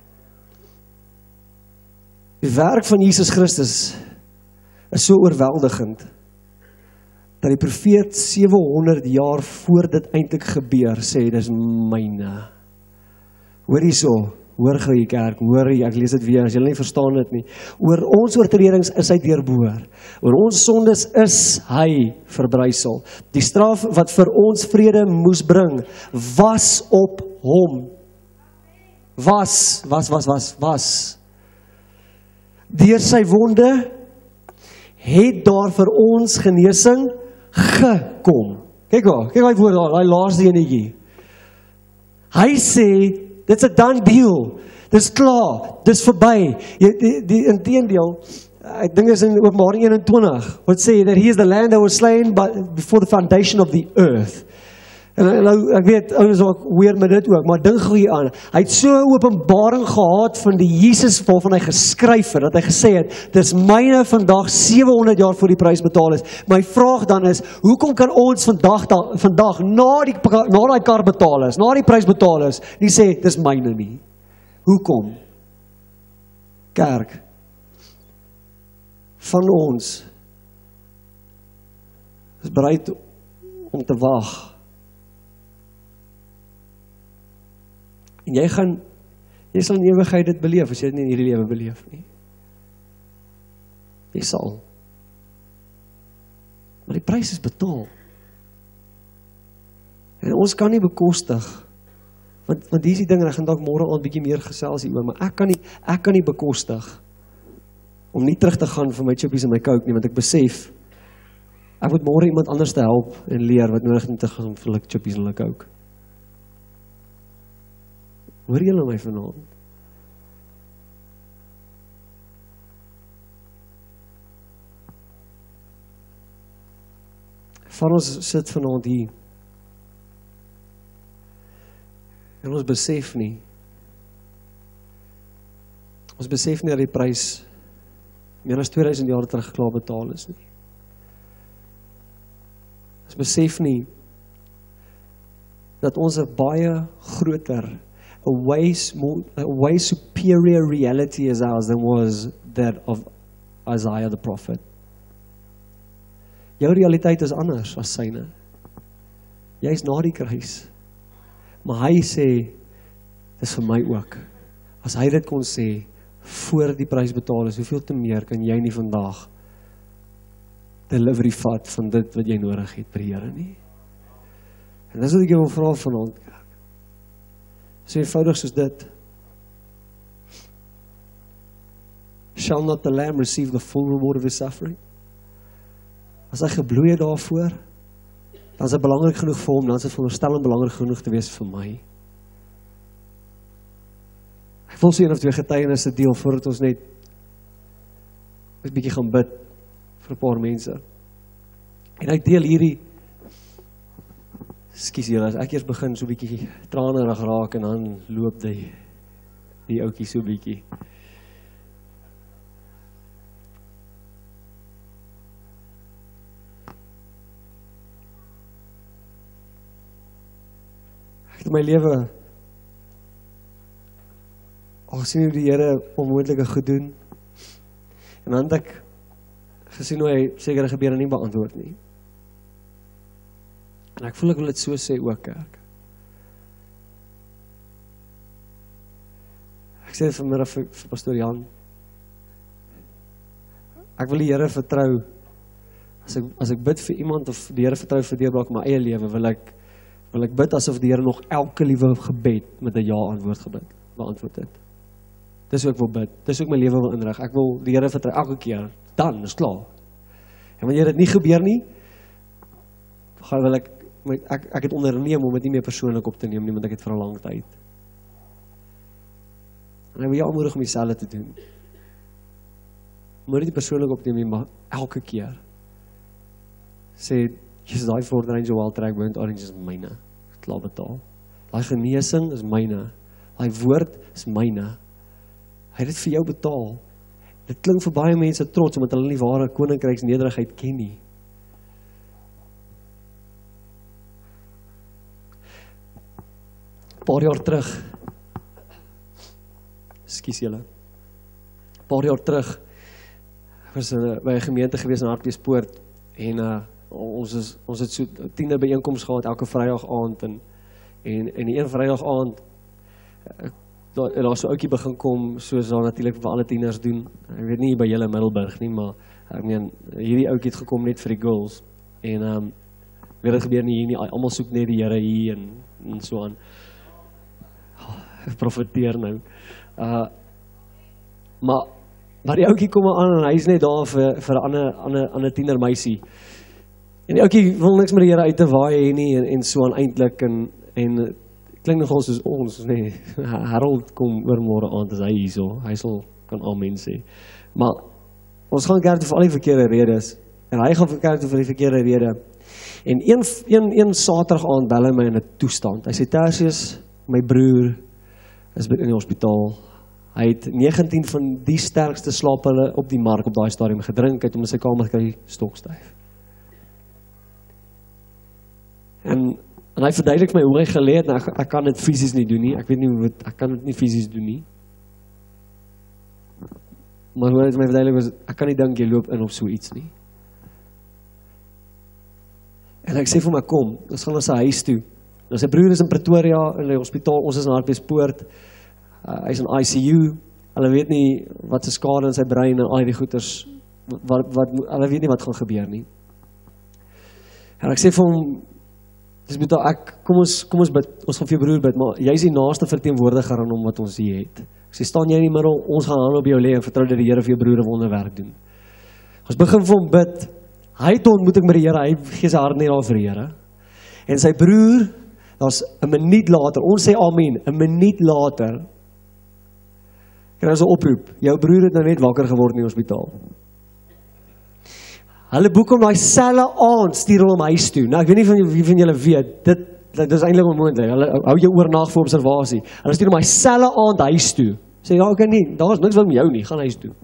Die werk van Jesus Christus is so oorweldigend, dat die profeet sewe honderd jaar voor dit eintlik gebeur, sê, dis myne. Hoor hierso, Hoor gou die kerk, hoor jy, ek lees dit weer, as julle nie verstaan dit nie. Oor ons oortredings is hy deurboor. Oor ons sondes is hy verbrysel. Die straf wat vir ons vrede moes bring, was op hom. Was, was, was, was, was. Deur sy wonde het daar vir ons genesing gekom. Kyk waar, kyk waar die woord daar, die laaste enetjie. Hy sê, dit's 'n done deal. Dis klaar, dis verby. Die, die, die inteendeel, ek dink is in Openbaring eenentwintig, wat sê that he is the lamb that was slain by, before the foundation of the earth. En nou, ek weet, ouens ook weer met dit ook, maar dink gou hier aan. Hy het so 'n openbaring gehad van die Jesus waarvan hy geskryf het, dat hy gesê het, dis myne vandag sewe honderd jaar voor die prys betaal is. My vraag dan is, hoekom kan ons vandag da, vandag na die na daai kar betaal is, na die prys betaal is, nie sê dis myne nie? Hoekom? Kerk, van ons is bereid om te wag. En jy gaan, jy sal in ewigheid dit beleef, as jy dit nie in hierdie lewe beleef nie. Jy sal. Maar die prys is betaal. En ons kan nie bekostig, want, want hier is die ding, en ek gaan dalk môre aand bietjie meer gesels hieroor, maar ek kan nie, ek kan nie bekostig, om nie terug te gaan vir my chippies en my coke nie, want ek besef, ek moet môre iemand anders te help, en leer, wat nodig nie te gaan vir hulle chippies en hulle coke. Hoor julle my vanaand? Van ons sit vanaand hier, en ons besef nie, ons besef nie dat die prys meer as tweeduisend jaar terug klaar betaal is nie. Ons besef nie, dat ons 'n baie groter, a way, more, a way superior reality as ours than was that of Isaiah the prophet. Jou realiteit is anders as syne. Jy is na die kruis. Maar hy sê, dis vir my ook. As hy dit kon sê, voor die prys betaal is, hoeveel te meer kan jy nie vandag delivery vat van dit wat jy nodig het by die Here nie. En dis wat ek jou wil vra vanaand, kerk. So eenvoudig soos dit. Shall not the lamb receive the full reward of his suffering? As hy gebloei het daarvoor, dan is dit belangrik genoeg vir hom, dan is dit veronderstel om belangrik genoeg te wees vir my. Ek wil so een of twee getuienisse deel, voordat ons net een bietjie gaan bid vir 'n paar mense. En ek deel hierdie, skus julle, as ek eers begin so bietjie tranerig raak, en dan loop die, die ouetjie so bietjie. Ek het my lewe al gesien hoe die Here onmoontlike goed doen. En dan het ek gesien hoe hy sekere gebede nie beantwoord nie. En ek voel ek wil dit so sê ook, kerk. Ek sê dit vanmiddag vir, vir Pastor Jan. Ek wil die Here vertrou. As ek, as ek bid vir iemand, of die Here vertrou vir deurbraak in my eie lewe, wil ek wil ek bid asof die Here nog elke liewe gebed met 'n ja antwoord gebid, beantwoord het. Dis hoe ek wil bid, dis hoe ek my lewe wil inrig. Ek wil die Here vertrou elke keer, dan is klaar. En wanneer dit nie gebeur nie, gaan wil ek, ek, ek het onderneem om dit nie meer persoonlik op te neem nie, want ek het vir 'n lang tyd. En ek wil jou aanmoedig om dieselfde te doen. Moet dit nie persoonlik opneem nie, maar elke keer sê, Jesus, daai Ford Ranger Wildtrak Burnt Orange is myne, klaar betaal. Daai genesing is myne, daai woord is myne. Hy het dit vir jou betaal. Dit klink vir baie mense trots, omdat hulle nie ware koninkryksnederigheid ken nie. Paar jaar terug, skus julle, paar jaar terug, was uh, by 'n gemeente gewees in Hartbeespoort, en uh, ons, is, ons het so tiende byeenkoms gehad, elke Vrydag aand, en, en, en die een Vrydag aand, uh, daar, daar so ouetjie begin kom, soos daar natuurlik vir alle tieners doen. Ek weet nie by julle Middelburg nie, maar ek meen, hierdie ouetjie het gekom net vir die girls. En um, weer het gebeur nie hier nie, almal soek net die Here hier en, en so aan. Oh, profeteer nou. Uh, maar, maar die ouetjie kom aan en hy is net daar vir, vir 'n ander, ander, ander tiener meisie. En die ouetjie wil niks met die Here uit te waai nie en, en so aan eintlik en, en klink nogal soos ons, nee, Harold kom oormôre aand as hy hierso, hy sal kan amen sê. Maar ons gaan kerk toe vir al die verkeerde redes, en hy gaan vir kerk toe vir die verkeerde rede. En een, een, een Saterdag aand bel hy my in 'n toestand. Hy sê, Tertius, my broer is in die hospitaal. Hy het negentien van die sterkste slaappille op die mark op daai stadium gedrink, hy het om in sy kamer gekry stokstyf. En En hy verduidelik my hoe hy geleer het, en ek, ek kan dit fisies nie doen nie, ek weet nie hoe het, ek kan dit nie fisies doen nie. Maar hoe hy het my verduidelik was, ek kan nie dink jy loop in op so iets nie. En ek sê vir my, kom, ons gaan na sy huis toe. Nou sy broer is in Pretoria, in die hospitaal, ons is in Hartbeespoort, uh, hy is in I C U, hulle weet nie wat sy skade in sy brein en al die goeters, wat, wat, hulle weet nie wat gaan gebeur nie. En ek sê vir hom, dis moet ek, kom ons, kom ons bid, ons gaan vir jou broer bid, maar jy is die naaste verteenwoordiger aan hom wat ons hier het. Ek sê, staan jy in die middel, ons gaan hand op jou lê en vertrou dat die Here vir jou broer 'n wonderwerk doen. Ons begin vir hom bid, hy het ontmoeting met die Here, hy gee sy hart net daar vir die Here. En sy broer, daar's 'n minuut later, ons sê amen, 'n minuut later, kry ons 'n oproep, jou broer het nou net wakker geword in die hospitaal. Hulle boek hom daai selfe aand, stuur hom huis toe. Nou ek weet nie van wie van julle weet, dit, dit is eintlik onmoontlik. Hulle hou jou oornag vir observasie. Hulle stuur hom daai selfe aand huis toe. Sê ja, okay nie, daar's niks wat met jou nie, gaan huis toe.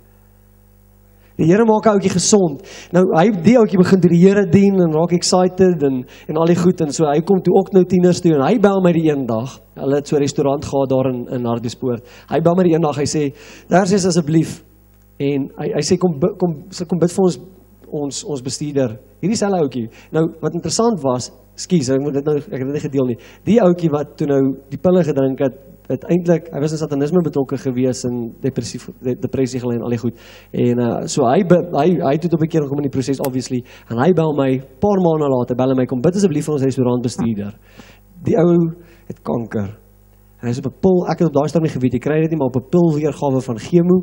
Die Here maak 'n ouetjie gesond. Nou hy die ouetjie begin toe die Here dien en raak excited en en al die goed en so hy kom toe ook nou tieners toe en hy bel my die een dag. Hulle het so 'n restaurant gehad daar in in Hartbeespoort. Hy bel my die een dag, hy sê, "Daar sê asseblief." En hy hy sê kom kom kom bid vir ons ons ons bestuurder, hierdie selfe ouetjie. Nou wat interessant was, skus, ek moet dit nou ek het dit nie gedeel nie. Die ouetjie wat toe nou die pille gedrink het, het eintlik hy was in satanisme betrokke gewees en depressie depressie gely en al die goed. En uh, so hy hy hy het op 'n keer gekom in die proses obviously en hy bel my paar maande later bel hy my kom bid asseblief vir ons restaurantbestuurder. Die ou het kanker. En hy is op 'n pil, ek het op daai stadium nie geweet, jy kry dit nie, maar op 'n pil weergawe van chemo.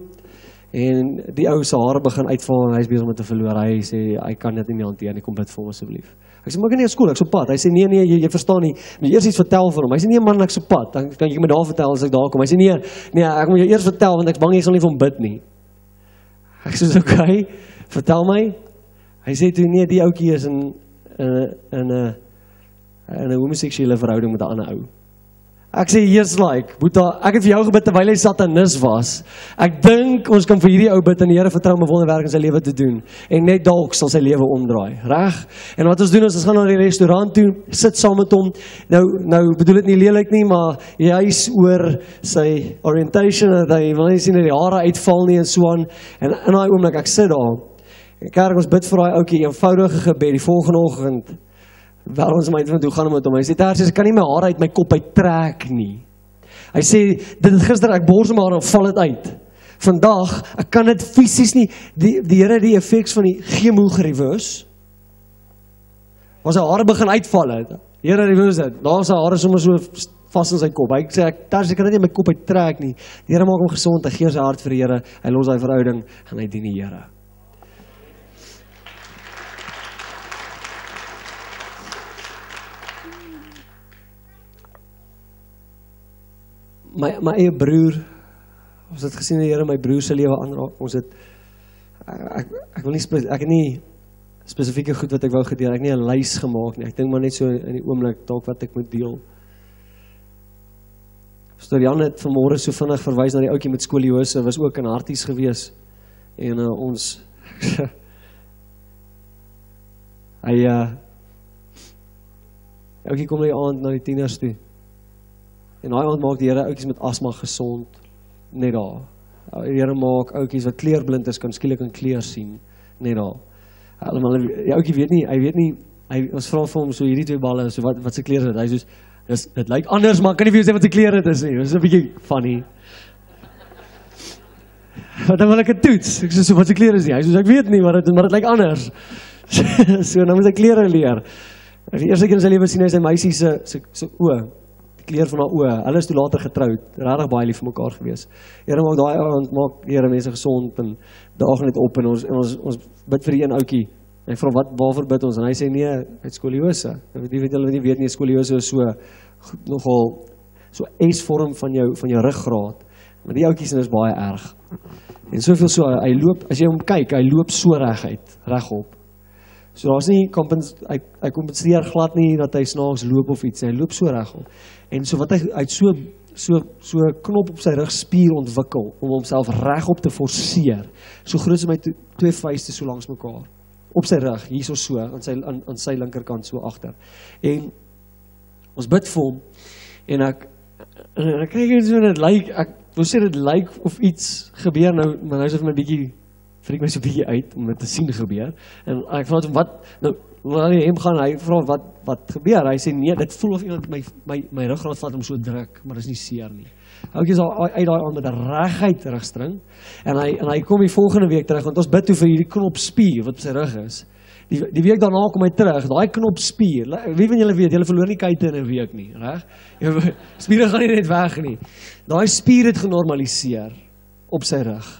En die ou se hare begin uitval en hy is besig om te verloor. Hy sê hy kan dit nie meer hanteer nie, kom bid vir hom asseblief. Ek sê maar ek gaan nie skool, ek's op pad. Hy sê nee nee, jy, jy verstaan nie. Moet eers iets vertel vir hom. Hy sê nee man, ek's op pad. Dan kan jy my daar vertel as ek daar kom. Hy sê nee, nee, ek moet jou eers vertel want ek's bang jy sal nie vir hom bid nie. Ek sê okay, vertel my. Hy sê toe nee, die ouetjie is in in 'n 'n 'n homoseksuele verhouding met 'n ander ou. Ek sê, here's like, Boeta, ek het vir jou gebid terwyl hy satanis was. Ek dink ons kan vir hierdie ou bid en die Here vertrou om 'n wonderwerk in sy lewe te doen. En net dalk sal sy lewe omdraai, reg? En wat ons doen is, ons gaan na die restaurant toe, sit saam met hom. Nou, nou bedoel dit nie lelik nie, maar juis oor sy orientation, dat hy wil nie sien dat die hare uitval nie en so aan. En in daai oomblik, ek sit daar. En kerk, ons bid vir daai ouetjie, eenvoudige gebed, die volgende oggend. Wel ons my uitvind, hoe gaan hom met hom? Hy sê, Tertius, ek kan nie my hare uit my kop uittrek nie. Hy sê, dit het gister, ek bors my hare en val het uit. Vandag, ek kan dit fisies nie, die, die Here die effects van die chemo gereverse, waar sy hare begin uitval het. Here reverse dit, daar is sy hare sommer so vast in sy kop. Hy sê, ek, Tertius, ek kan dit nie my kop uittrek nie. Die Here maak hom gesond, hy gee sy hart vir die Here, hy los sy verhouding, en hy dien die Here. My, my eie broer, ons het gesien die Here my broer se lewe aanraak, ons het, ek, ek wil nie, ek het nie spesifieke goed wat ek wou gedeel, ek het nie 'n lys gemaak nie, ek dink maar net so in die oomblik, dalk wat ek moet deel. Pastor Jan het vanmôre so vinnig verwys na die ouetjie met skoliose, was ook in Harties gewees, en uh, ons, hy, uh, ouetjie kom die aand na die tieners toe, en daai aand maak die Here ouetjies met asma gesond, net daar. Die Here maak ouetjies wat kleurblind is, kan skielik in kleur sien, net daar. Allemaal, die ouetjie weet nie, hy weet nie, hy, ons vra vir hom so hierdie twee balle, so wat, wat sy kleur is, hy soos, Dis, dit lyk anders, maar ek kan nie vir jou sê wat sy klere dit is nie. Dis 'n bietjie funny. Want dan wil ek 'n toets. Ek sê so, wat sy klere is nie? Hy sê, ek weet nie, maar dit, maar dit lyk anders. So, nou moet hy klere leer. Die eerste keer in sy lewe sien hy sy meisie se, se, se oë, die kleur van haar oë. Hulle is toe later getroud, regtig baie lief vir mekaar gewees. Here, maak daai aand, maak Here mense gesond en daag net op en ons, en ons, ons bid vir die een ouetjie. En hy vra, wat, waarvoor bid ons? En hy sê, nee, hy het skoliose. Ek weet nie, weet julle nie weet nie, skoliose is so, nogal, so S-vorm van jou, van jou ruggraat. Maar die ouetjies is baie erg. En soveel so, hy loop, as jy hom kyk, hy loop so reguit, regop. So daar's nie, hy, hy kompenseer glad nie, dat hy snaaks loop of iets, hy loop so regop. En so wat hy, hy het so, so, so knop op sy rugspier ontwikkel, om homself regop te forceer, so groot as my to, twee vuiste so langs mekaar, op sy rug, hier so so, aan sy, aan, aan sy linkerkant so agter. En ons bid vir hom, en ek, en ek kyk so, dit lyk, ek wil sê dit lyk of iets gebeur, nou, maar nou is dit my bietjie, vriek my so bietjie uit, om dit te sien gebeur, en ek vraag hom, wat, nou, waar hy hem gaan, hy vraag, wat, wat gebeur, hy sê, nee, dit voel of iemand my, my, my ruggraat vat om so druk, maar dit is nie seer nie. Oukie is al uit daai aan met 'n reguit rugstring, en hy, en hy kom die volgende week terug, want ons bid toe vir hierdie knop spier, wat op sy rug is, die, die week daarna kom hy terug, daai knop spier, wie van julle weet, julle verloor nie kuite in 'n week nie, reg? Spiere gaan nie net weg nie, daai spier het genormaliseer, op sy rug.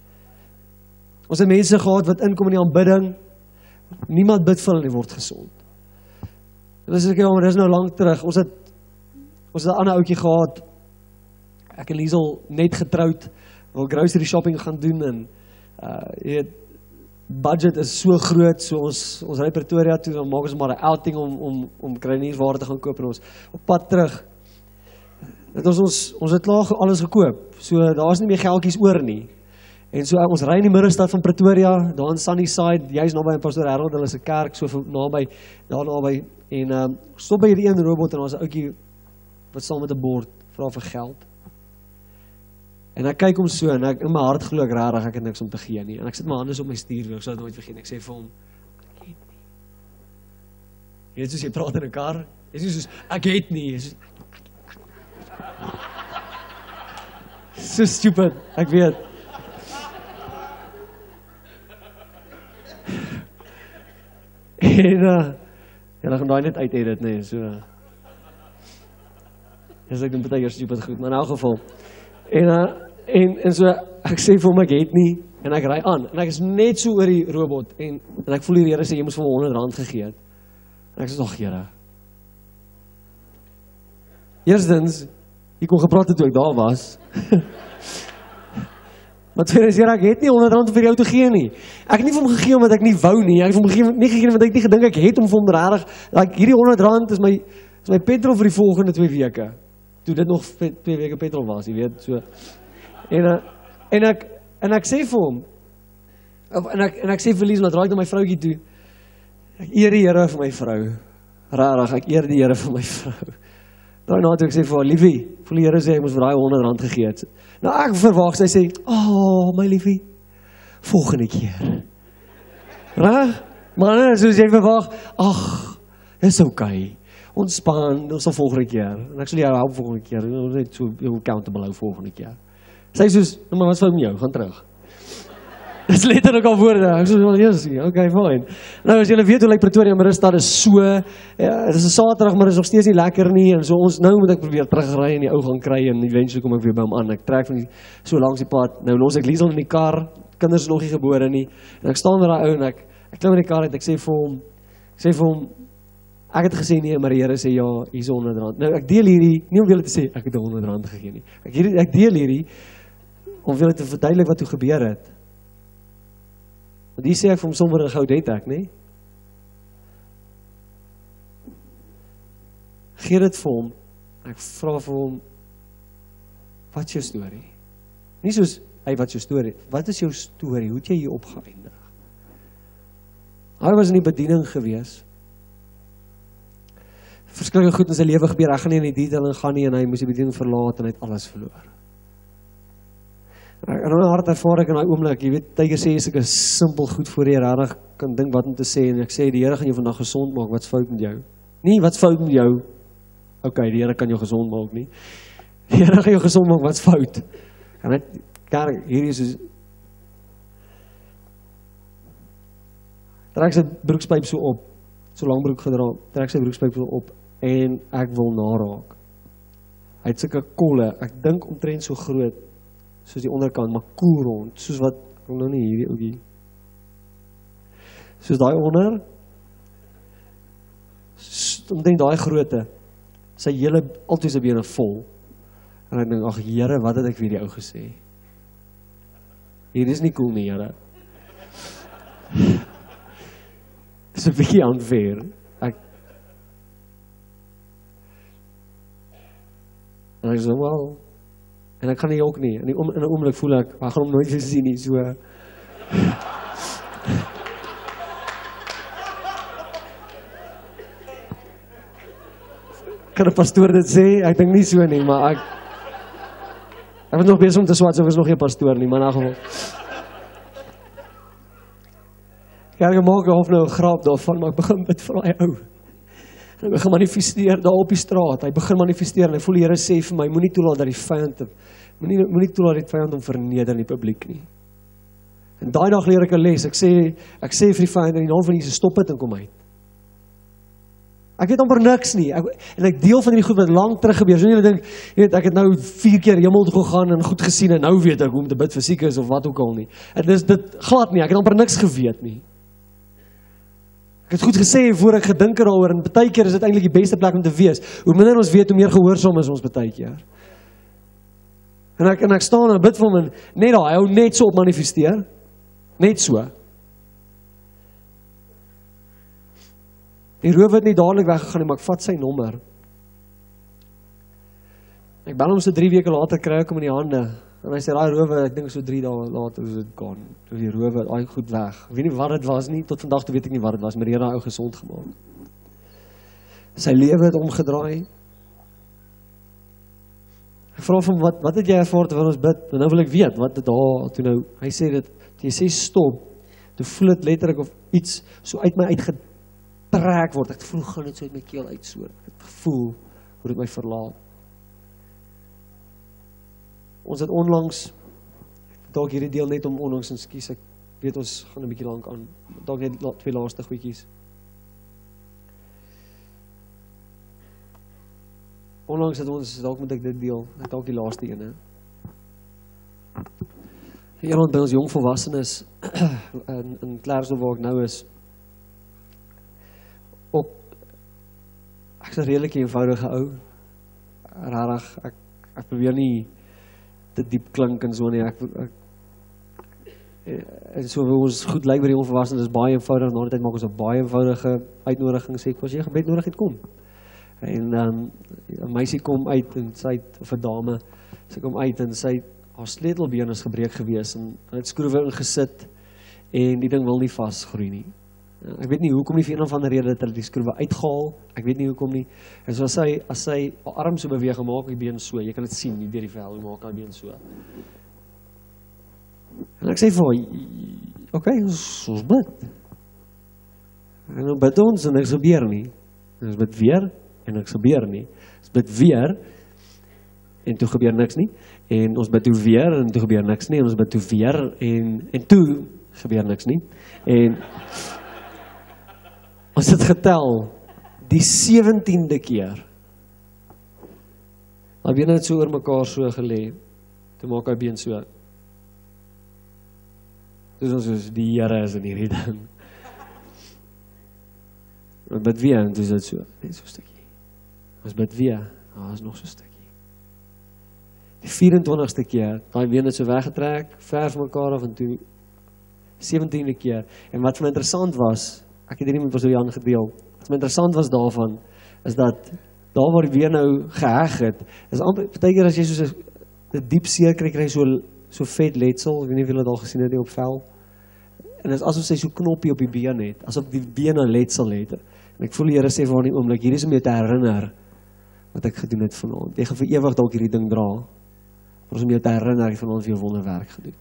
Ons het mense gehad wat inkom in die aanbidding, niemand bid vir hulle nie word gesond. En dis ek, ja, maar dis nou lang terug, ons het, ons het 'n ander ouetjie gehad, ek en Liesel net getroud, wil grocery shopping gaan doen, en, uh, jy weet, budget is so groot, so ons, ons ry Pretoria toe, dan maak ons maar 'n outing om, om, om kruideniersware te gaan koop, en ons, op pad terug, het ons, ons, ons het klaar alles gekoop, so daar is nie meer geldjies oor nie. En so ons ry in die middestad van Pretoria, daar in Sunnyside, jy is naby in Pastor Harold, hulle is 'n kerk, so naby, daar naby, en um, stop by hierdie een robot, en ons 'n ouetjie, wat saam met 'n bord, vra vir geld. En ek kyk hom so, en ek, in my hart glo ek rarig, ek het niks om te gee nie, en ek sit my hande op my stuurwiel, ek sal dit nooit vergeet, ek sê vir hom, ek het nie. Jy weet soos jy praat in 'n kar, jy sê soos, ek het nie, jy sê, so stupid, ek weet. En, uh, julle gaan daai net uit-edit, nee, so. Dis ek doen baie keer stupid goed, maar in elk geval. En, uh, en, en so, ek sê vir hom, ek het nie, en ek ry aan, en ek is net so oor die robot, en, en ek voel die Here sê, jy moes vir my honderd rand gegee het. En ek sê, ag Here. Eerstens, jy kon gepraat het toe ek daar was. Maar tweedens, Here, ek het nie honderd rand vir jou te gee nie. Ek het nie vir hom gegee omdat ek nie wou nie. Ek het vir hom gegee, nie gegee want ek nie gedink ek het om vir hom rarig. Like, hierdie honderd rand is my, is my petrol vir die volgende twee weke. Toe dit nog twee weke petrol was, jy weet, so. En, uh, en, ek, en ek sê vir hom, en ek, en ek sê vir Lies, en ek draai na my vrouwtjie toe, ek eer die Here vir my vrou. Rarig, ek eer die Here vir my vrou. Daai na toe ek sê vir haar, liefie, voel die Here sê, ek moes vir daai honderd rand gegee het. Nou ek verwag, sy sê, oh, my liefie, volgende keer. Reg? Maar nee, soos jy verwag, ach, is okay, ontspan, ons sal volgende keer, en ek sal jou help volgende keer, net so jou accountable hou volgende keer. Sy soos, nou maar wat is fout met jou, gaan terug. Dis letterlik al woorde, ek sê, well, yes, okay, fine. Nou, as julle weet hoe lyk Pretoria Middestad is so, ja, het is 'n Saterdag, maar is nog steeds nie lekker nie, en so ons, nou moet ek probeer terugry en die ou gaan kry, en eventually kom ek weer by hom aan, ek trek van die, so langs die pad, nou los ek Liesel in die kar, kinders is nog nie gebore nie, en ek staan met daai ou, en ek, ek klim in die kar uit, ek sê vir hom, ek sê vir hom, ek het gesê nee, maar die Here sê ja, hier is honderd rand. Nou, ek deel hierdie, nie om julle te sê, ek het honderd rand gegee nie, ek, hierdie, ek deel hierdie, om julle te verduidelik wat toe gebeur het. Want die sê ek vir hom sommer 'n goud het ek, nee? Gee dit vir hom, ek vra vir hom, wat is jou storie? Nie soos, hey, wat is jou storie? Wat is jou storie? Hoe het jy hier opgeëindig? Hy was in die bediening gewees. Verskillende goed in sy lewe gebeur, ek gaan nie in die detail ingaan nie, en hy moes die bediening verlaat, en hy het alles verloor. En in my hart ervaar ek in die oomblik, jy weet, tydjie sê ek is simpel goed voor die rarig kan dink wat om te sê, en ek sê, die Here gaan jou vandag gesond maak, wat's fout met jou? Nie, wat's fout met jou? okay, die Here kan jou gesond maak nie. Die Here gaan jou gesond maak, wat's fout? En net, kerk, hierdie is soos, trek sy broekspyp so op, so lang broek gedra, trek sy broekspyp so op, en ek wil naraak. Hy het sulke kolle, ek dink omtrent so groot, soos die onderkant, maar koel rond, soos wat, ek nou nie hierdie oogie, soos daai onder, omtrent daai grootte, sy hele, altyd sy bene vol, en ek dink, ag Here, wat het ek vir die ou gesê? Hier is nie cool nie, Here. Dit is 'n bietjie unfair. Ek en ek sê, wel, en ek kan nie ook nie, in 'n in 'n oomblik voel ek, ek gaan hom nooit weer sien nie, so. Kan 'n pastoor dit sê? Ek dink nie so nie, maar ek ek was nog besig om te swat, so was nog geen pastoor nie, maar in elk geval. Kerk maak half nou 'n grap daarvan, maar ek begin bid vir daai ou. Hy begin manifesteer daar op die straat. Hy begin manifesteer en hy voel die Here sê vir my, moenie toelaat dat die vyand moenie moenie toelaat dat die vyand hom verneder in die publiek nie. En daai dag leer ek 'n les. Ek sê ek sê vir die vyand in die naam van Jesus, stop dit en kom uit. Ek weet amper niks nie. Ek, en ek deel van hierdie goed wat lank terug gebeur. So jy dink, jy weet, ek het nou vier keer hemel toe gegaan en goed gesien en nou weet ek hoe om te bid vir siekes of wat ook al nie. En dis dit glad nie. Ek het amper niks geweet nie. Ek het goed gesê voor ek gedink het daaroor en baie keer is dit eintlik die beste plek om te wees. Hoe minder ons weet, hoe meer gehoorsaam is ons baie keer. En ek en ek staan en bid vir hom en net daai, hy hou net so op manifesteer. Net so. Die rower het nie dadelik weggegaan nie, maar ek vat sy nommer. Ek bel hom so drie weke later, kry ek hom in die hande. En hy sê, daai rower, ek dink so drie dae later is dit gaan. Toe die rower, daai goed weg. Ek weet nie wat dit was nie, tot vandag toe weet ek nie wat dit was, maar die Here het daai ou gesond gemaak. Sy lewe het omgedraai. Ek vra hom, wat, wat het jy ervaar terwyl ons bid? En nou wil ek weet, wat het daar, toe nou, hy sê dit, jy sê stop, toe voel het letterlik of iets so uit my uitgetrek word. Ek voel gaan dit so uit my keel uit so. Ek het gevoel hoe dit my verlaat. Ons het onlangs, dalk hierdie deel net om onlangs, en skies, ek weet ons gaan 'n bietjie lank aan, dalk net twee laaste goedjies. Onlangs het ons, dalk moet ek dit deel, dalk die laaste ene. Iemand by ons jong volwassenes in, in Klerksdorp waar ek nou is, ook, ek is 'n redelik eenvoudige ou, rarig, ek, ek probeer nie te diep klink en so nie, ek, ek en so ons goed lyk by die onvolwassenen, is baie eenvoudig, na die tyd maak ons 'n baie eenvoudige uitnodiging, sê ek, as jy gebed nodig het, kom. En um, 'n meisie kom uit, en sy het, of 'n dame, sy kom uit, en sy, haar sleutelbeen is gebreek gewees, en hy het skroewe ingesit, en die ding wil nie vasgroei nie. Ek weet nie hoekom nie, vir een of ander rede het hulle die skroewe uitgehaal, ek weet nie hoekom nie, en so as sy, as sy arm so beweeg, en maak die been so, jy kan dit sien, nie deur die vel, maak die been so. En ek sê vir haar, oké, ons, ons bid. En dan bid ons, en niks gebeur nie. En ons bid weer, en niks gebeur nie. Ons bid weer, en toe gebeur niks nie. En ons bid toe weer, en toe gebeur niks nie. En ons bid toe weer, en, en toe gebeur niks nie. En ons het getel, die sewentiende keer, hy been het so oor mekaar so gelê, toe maak hy been so, dus ons soos, die Here is in hierdie ding, ons bid weer, en toe is dit so, net so stukkie, ons bid weer, daar is nog so stukkie, die vyf-en-twintigste keer, hy been het so weggetrek, ver van mekaar af, en toe, sewentiende keer, en wat vir my interessant was, ek het hier nie met Pastor Jan gedeel, wat my interessant was daarvan, is dat, daar waar die weer nou geheg het, is amper, partykeer as jy soos een diep seer kry, kry so, so vet letsel, ek weet nie of julle dit al gesien het, die op vel, en is asof sy so knoppie op die been het, asof die been een letsel het, en ek voel die Here sê vir haar nie oomlik, hier is om jou te herinner, wat ek gedoen het vanaand, jy gaan vir ewig dalk hierdie ding dra, maar om jou te herinner, ek vanaand vir jou wonderwerk gedoen.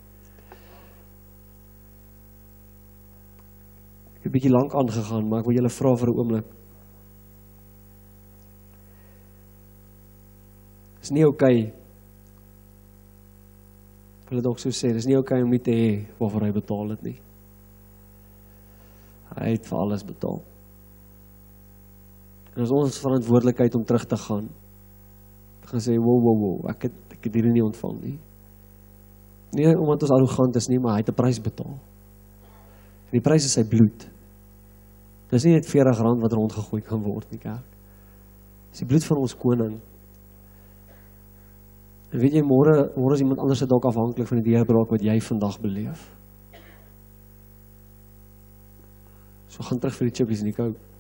Ek het 'n bietjie lank aangegaan, maar ek wil julle vra vir 'n oomblik. Dis nie oukei. Ek wil dit ook so sê, dis nie oukei om nie te hê waarvoor hy betaal het nie. Hy het vir alles betaal. En is ons verantwoordelikheid om terug te gaan. Gaan sê, wow, wow, wow, ek het, ek het hierdie nie ontvang nie. Nie omdat ons arrogant is nie, maar hy het 'n prys betaal. En die prys is sy bloed. Dis nie net veertig rand wat rondgegooi kan word nie, kerk. Dis die bloed van ons koning. En weet jy, môre, môre is iemand anders dalk afhanklik van die deurbraak wat jy vandag beleef. So gaan terug vir die chippies en die coke.